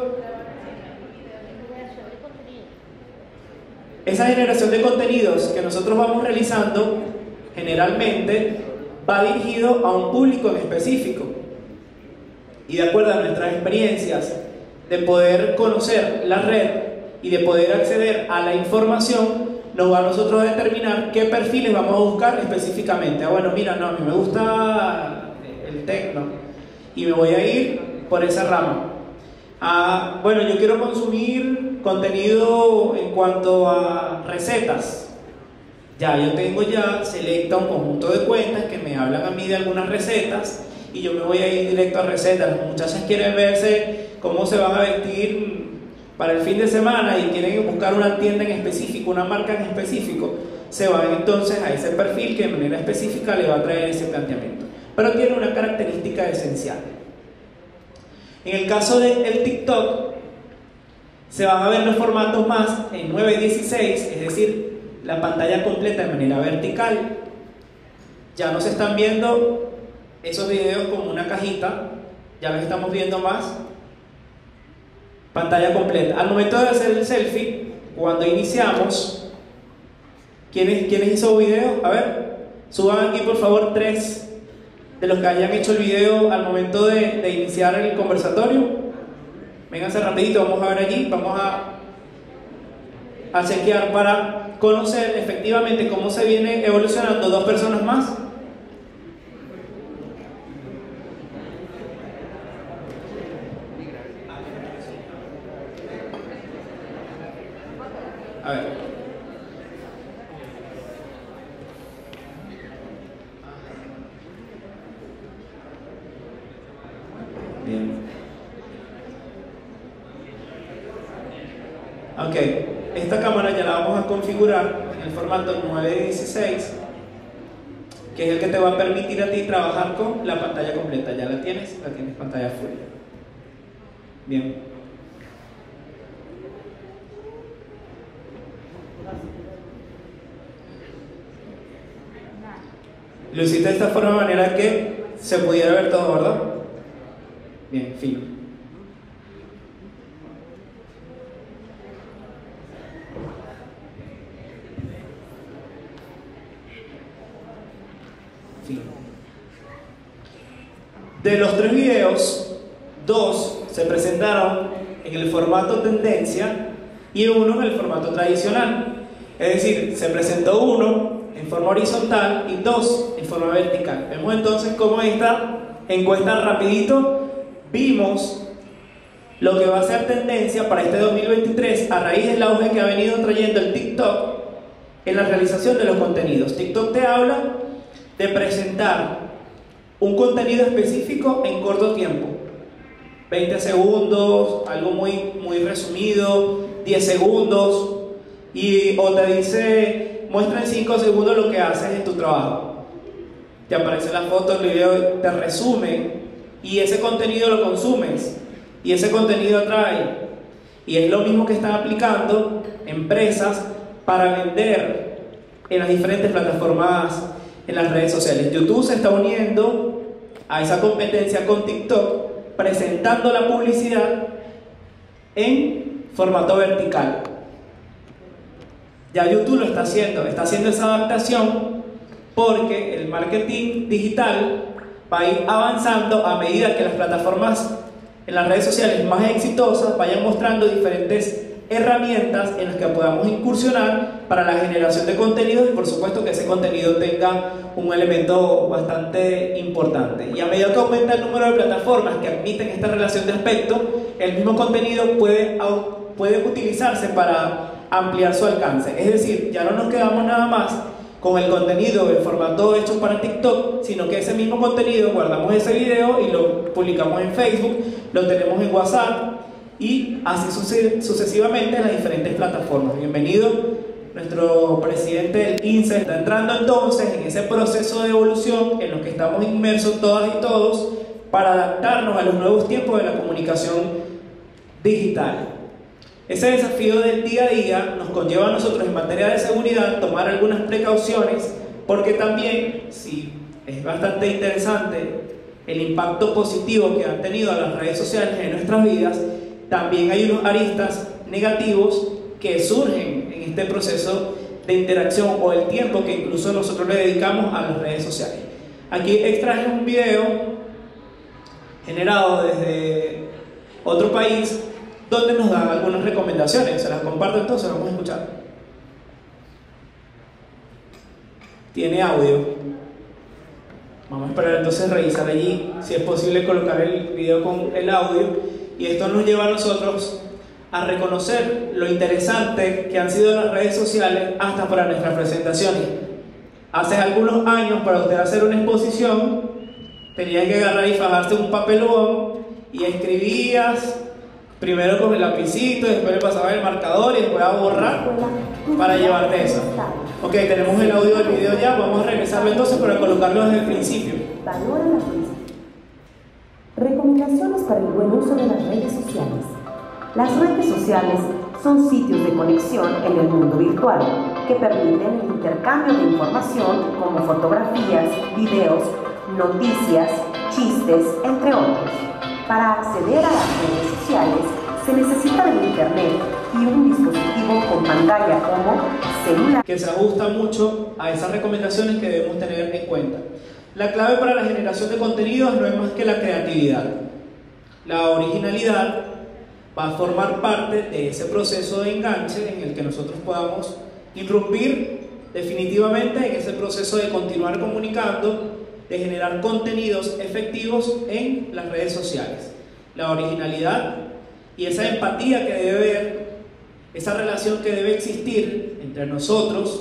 Esa generación de contenidos que nosotros vamos realizando generalmente va dirigido a un público en específico, y de acuerdo a nuestras experiencias de poder conocer la red y de poder acceder a la información, nos va a nosotros determinar qué perfiles vamos a buscar específicamente. Bueno, mira, no, a mí me gusta el techno y me voy a ir por esa rama. Bueno, yo quiero consumir contenido en cuanto a recetas. Ya, yo tengo ya selecta un conjunto de cuentas que me hablan a mí de algunas recetas y yo me voy a ir directo a recetas. Las muchachas quieren verse cómo se van a vestir para el fin de semana y quieren buscar una tienda en específico, una marca en específico. Se van entonces a ese perfil que de manera específica le va a traer ese planteamiento. Pero tiene una característica esencial. En el caso del TikTok, se van a ver los formatos más en 9:16, es decir, la pantalla completa de manera vertical. Ya no se están viendo esos videos como una cajita, ya los estamos viendo más pantalla completa. Al momento de hacer el selfie, cuando iniciamos, ¿quiénes hizo video? A ver, suban aquí por favor 3 de los que hayan hecho el video al momento de iniciar el conversatorio. Vénganse rapidito, vamos a ver allí, vamos a chequear para conocer efectivamente cómo se viene evolucionando. 2 personas más. A ver. Bien. Ok, esta cámara ya la vamos a configurar en el formato 9:16, que es el que te va a permitir a ti trabajar con la pantalla completa. Ya la tienes pantalla full. Bien. Lo hiciste de esta forma de manera que se pudiera ver todo, ¿verdad? Bien, fino. Fino. De los 3 videos, 2 se presentaron en el formato tendencia y 1 en el formato tradicional. Es decir, se presentó 1 en forma horizontal y 2 en forma vertical. Vemos entonces cómo esta encuesta rapidito vimos lo que va a ser tendencia para este 2023 a raíz del auge que ha venido trayendo el TikTok en la realización de los contenidos. TikTok te habla de presentar un contenido específico en corto tiempo, 20 segundos, algo muy resumido, 10 segundos, o te dice, muestra en 5 segundos lo que haces en tu trabajo. Te aparece la foto, el video, te resume, y ese contenido lo consumes, y ese contenido atrae. Y es lo mismo que están aplicando empresas para vender en las diferentes plataformas, en las redes sociales. YouTube se está uniendo a esa competencia con TikTok, presentando la publicidad en formato vertical. Ya YouTube lo está haciendo esa adaptación, porque el marketing digital va a ir avanzando a medida que las plataformas en las redes sociales más exitosas vayan mostrando diferentes herramientas en las que podamos incursionar para la generación de contenidos y por supuesto que ese contenido tenga un elemento bastante importante. Y a medida que aumenta el número de plataformas que admiten esta relación de aspecto, el mismo contenido puede utilizarse para ampliar su alcance. Es decir, ya no nos quedamos nada más con el contenido en formato hecho para TikTok, sino que ese mismo contenido guardamos ese video y lo publicamos en Facebook, lo tenemos en WhatsApp y así sucesivamente en las diferentes plataformas. Bienvenido, nuestro presidente del INSES está entrando entonces en ese proceso de evolución en lo que estamos inmersos todas y todos para adaptarnos a los nuevos tiempos de la comunicación digital. Ese desafío del día a día nos conlleva a nosotros en materia de seguridad tomar algunas precauciones, porque también, sí, es bastante interesante el impacto positivo que han tenido las redes sociales en nuestras vidas, también hay unos aristas negativos que surgen en este proceso de interacción o el tiempo que incluso nosotros le dedicamos a las redes sociales. Aquí extraje un video generado desde otro país donde nos dan algunas recomendaciones. Se las comparto entonces, vamos a escuchar. Tiene audio. Vamos a esperar entonces revisar allí si es posible colocar el video con el audio. Y esto nos lleva a nosotros a reconocer lo interesante que han sido las redes sociales hasta para nuestras presentaciones. Hace algunos años, para usted hacer una exposición, tenía que agarrar y fajarse un papelón y escribías primero con el lapicito, después le pasaba el marcador y después a borrar para llevarte eso. Ok, tenemos el audio del video ya, vamos a regresarlo entonces para colocarlo desde el principio. Valora la turismo. Recomendaciones para el buen uso de las redes sociales. Las redes sociales son sitios de conexión en el mundo virtual que permiten el intercambio de información como fotografías, videos, noticias, chistes, entre otros. Para acceder a las redes sociales se necesita del internet y un dispositivo con pantalla como celular que se ajusta mucho a esas recomendaciones que debemos tener en cuenta. La clave para la generación de contenidos no es más que la creatividad. La originalidad va a formar parte de ese proceso de enganche en el que nosotros podamos irrumpir definitivamente en ese proceso de continuar comunicando, de generar contenidos efectivos en las redes sociales. La originalidad y esa empatía que debe haber, esa relación que debe existir entre nosotros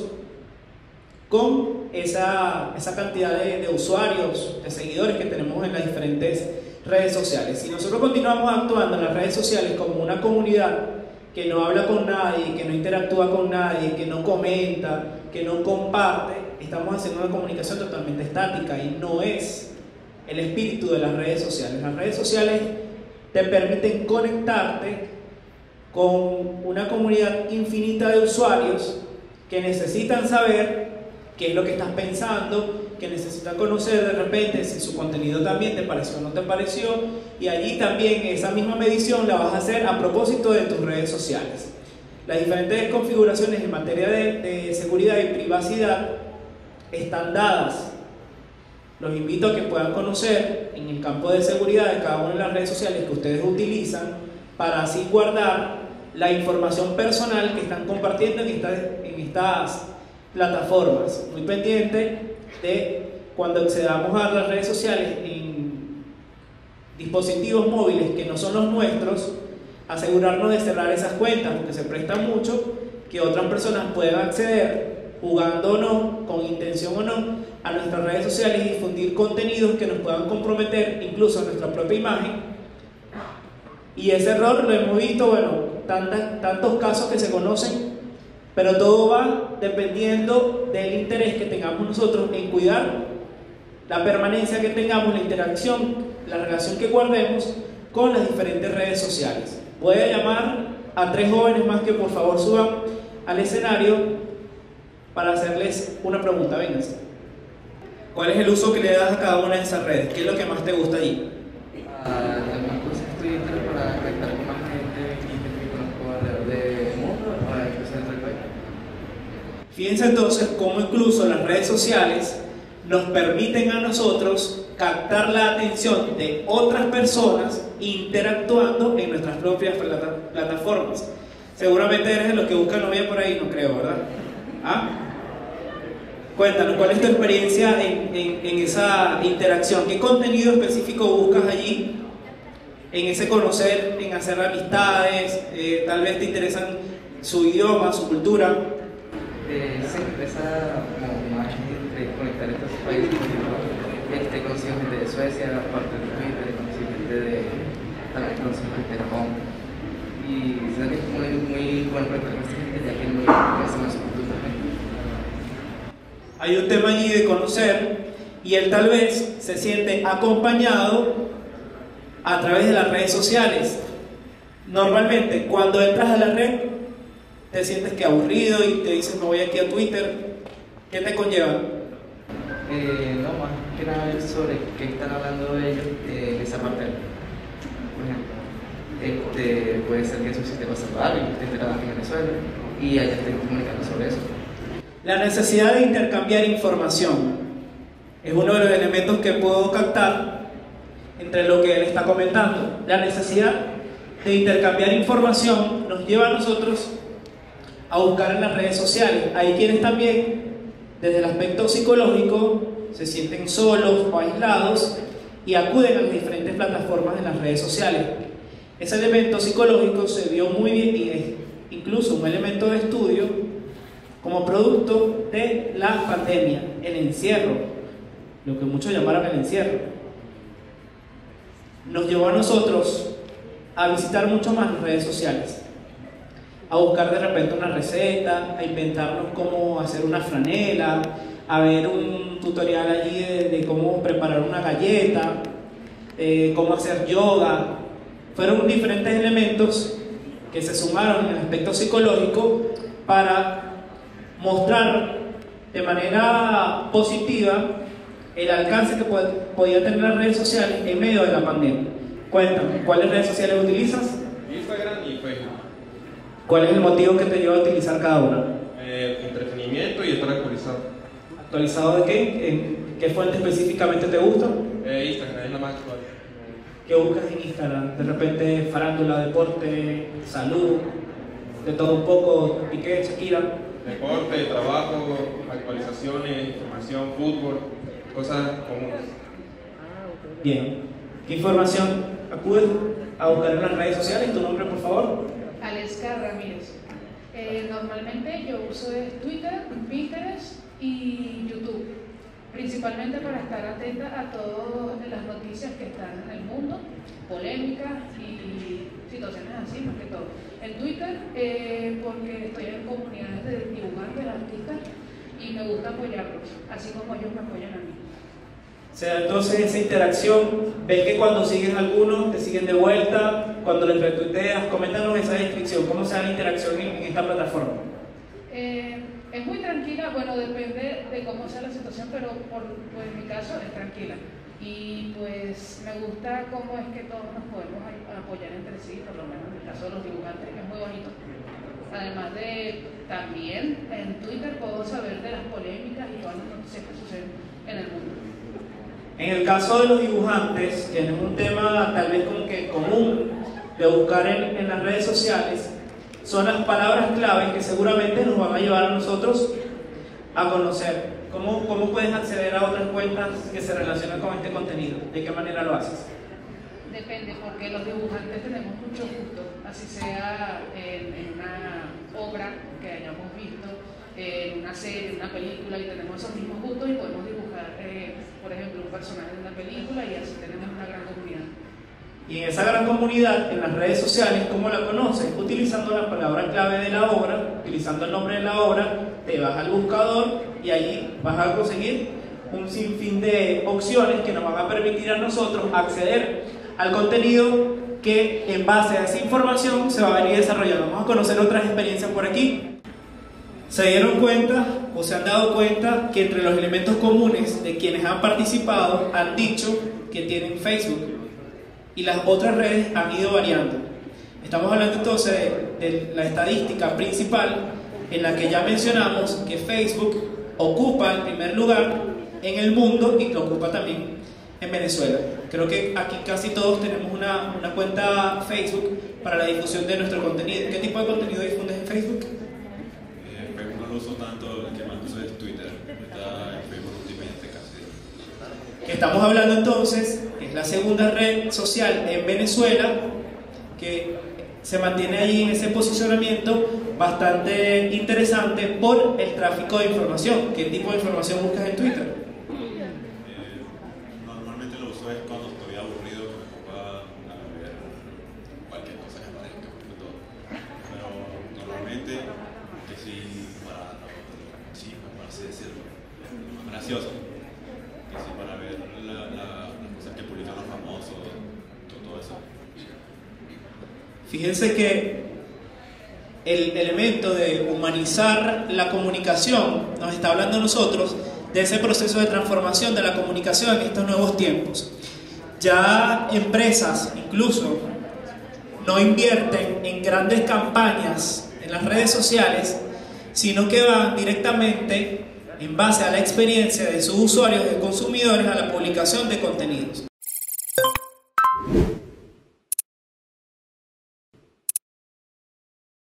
con esa cantidad de usuarios, de seguidores que tenemos en las diferentes redes sociales. Si nosotros continuamos actuando en las redes sociales como una comunidad que no habla con nadie, que no interactúa con nadie, que no comenta, que no comparte, estamos haciendo una comunicación totalmente estática y no es el espíritu de las redes sociales. Las redes sociales te permiten conectarte con una comunidad infinita de usuarios que necesitan saber qué es lo que estás pensando, que necesitan conocer de repente si su contenido también te pareció o no te pareció, y allí también esa misma medición la vas a hacer a propósito de tus redes sociales. Las diferentes configuraciones en materia de seguridad y privacidad están dadas. Los invito a que puedan conocer en el campo de seguridad de cada una de las redes sociales que ustedes utilizan para así guardar la información personal que están compartiendo en estas plataformas. Muy pendiente de cuando accedamos a las redes sociales en dispositivos móviles que no son los nuestros, asegurarnos de cerrar esas cuentas, porque se presta mucho que otras personas puedan acceder, jugando o no, con intención o no, a nuestras redes sociales y difundir contenidos que nos puedan comprometer incluso a nuestra propia imagen. Y ese error lo hemos visto, bueno, tantos casos que se conocen, pero todo va dependiendo del interés que tengamos nosotros en cuidar la permanencia que tengamos, la interacción, la relación que guardemos con las diferentes redes sociales. Voy a llamar a 3 jóvenes más que por favor suban al escenario para hacerles una pregunta. Vénganse. ¿Cuál es el uso que le das a cada una de esas redes? ¿Qué es lo que más te gusta allí? Algunas cosas estoy entrando para conectar con más gente y gente que conozco alrededor del mundo para crecer entre el país. Fíjense entonces cómo incluso las redes sociales nos permiten a nosotros captar la atención de otras personas interactuando en nuestras propias plataformas. Seguramente eres de los que buscan novia por ahí, no creo, ¿verdad? ¿Ah? Cuéntanos, ¿cuál es tu experiencia en esa interacción? ¿Qué contenido específico buscas allí? En ese conocer, en hacer amistades, tal vez te interesan su idioma, su cultura. Se empieza como más de conectar estos países, por ejemplo, conocí gente de Suecia, aparte de Twitter, conocí gente de, también conocí gente de Japón, y sé que es muy bueno conectar con esta gente, ya que no conoce más su cultura. Hay un tema allí de conocer, y él tal vez se siente acompañado a través de las redes sociales. Normalmente, cuando entras a la red, te sientes que aburrido y te dices, me voy aquí a Twitter. ¿Qué te conlleva? No, más que nada es sobre qué están hablando ellos de esa parte. Por ejemplo, puede ser que eso sí te pasando algo y te trabajas en Venezuela y allá estén comunicando sobre eso. La necesidad de intercambiar información es uno de los elementos que puedo captar entre lo que él está comentando. La necesidad de intercambiar información nos lleva a nosotros a buscar en las redes sociales. Hay quienes también, desde el aspecto psicológico, se sienten solos o aislados y acuden a las diferentes plataformas de las redes sociales. Ese elemento psicológico se vio muy bien y es incluso un elemento de estudio como producto de la pandemia, el encierro, lo que muchos llamaron el encierro. Nos llevó a nosotros a visitar mucho más las redes sociales, a buscar de repente una receta, a inventarnos cómo hacer una franela, a ver un tutorial allí de cómo preparar una galleta, cómo hacer yoga. Fueron diferentes elementos que se sumaron en el aspecto psicológico para mostrar de manera positiva el alcance que podían tener las redes sociales en medio de la pandemia. Cuéntame, ¿cuáles redes sociales utilizas? Instagram y Facebook. ¿Cuál es el motivo que te lleva a utilizar cada una? Entretenimiento y estar actualizado. ¿Actualizado de qué? ¿En qué fuente específicamente te gusta? Instagram es la más actual. ¿Qué buscas en Instagram? De repente farándula, deporte, salud, de todo un poco, Piqué, Shakira. Deporte, trabajo, actualizaciones, información, fútbol, cosas comunes. Bien. ¿Qué información acudes a buscar en las redes sociales? ¿Tu nombre, por favor? Aleska Ramírez. Normalmente yo uso Twitter, Pinterest y YouTube, principalmente para estar atenta a todas las noticias que están en el mundo, polémicas y situaciones así, más que todo. En Twitter, porque estoy en comunidades de dibujantes, artistas, y me gusta apoyarlos, así como ellos me apoyan a mí. O sea, entonces esa interacción, ves que cuando sigues a algunos te siguen de vuelta, cuando les retuiteas, coméntanos esa descripción, cómo sea la interacción en esta plataforma. Es muy tranquila, bueno, depende de cómo sea la situación, pero pues en mi caso es tranquila. Y pues me gusta cómo es que todos nos podemos apoyar entre sí, por lo menos en el caso de los dibujantes, que es muy bonito. Además de, también en Twitter puedo saber de las polémicas y todas las noticias que suceden en el mundo. En el caso de los dibujantes, que es un tema tal vez como que común de buscar en las redes sociales, son las palabras clave que seguramente nos van a llevar a nosotros a conocer. ¿Cómo puedes acceder a otras cuentas que se relacionan con este contenido? ¿De qué manera lo haces? Depende, porque los dibujantes tenemos mucho gusto, así sea en una obra que hayamos visto, en una serie, en una película, y tenemos esos mismos gustos y podemos dibujar, por ejemplo, un personaje de una película y así tenemos una gran comunidad. Y en esa gran comunidad, en las redes sociales, ¿cómo la conoces? Utilizando la palabra clave de la obra, utilizando el nombre de la obra, te vas al buscador y allí vas a conseguir un sinfín de opciones que nos van a permitir a nosotros acceder al contenido que en base a esa información se va a venir desarrollando. Vamos a conocer otras experiencias por aquí. ¿Se dieron cuenta o se han dado cuenta que entre los elementos comunes de quienes han participado han dicho que tienen Facebook? Y las otras redes han ido variando. Estamos hablando entonces de la estadística principal en la que ya mencionamos que Facebook ocupa el primer lugar en el mundo y lo ocupa también en Venezuela. Creo que aquí casi todos tenemos una cuenta Facebook para la difusión de nuestro contenido. ¿Qué tipo de contenido difundes en Facebook? Facebook no lo uso tanto, el que más uso es Twitter. Está en Facebook últimamente casi. Estamos hablando entonces, es la segunda red social en Venezuela que se mantiene ahí en ese posicionamiento bastante interesante por el tráfico de información. ¿Qué tipo de información buscas en Twitter? Normalmente lo uso es cuando estoy aburrido, que me ponga a ver cualquier cosa que aparezca, todo. Pero normalmente, que sí, para así decirlo, más gracioso, que sí, para ver las cosas que publican los famosos, todo eso. Fíjense que el elemento de humanizar la comunicación nos está hablando a nosotros de ese proceso de transformación de la comunicación en estos nuevos tiempos. Ya empresas incluso no invierten en grandes campañas en las redes sociales, sino que van directamente en base a la experiencia de sus usuarios, de consumidores, a la publicación de contenidos.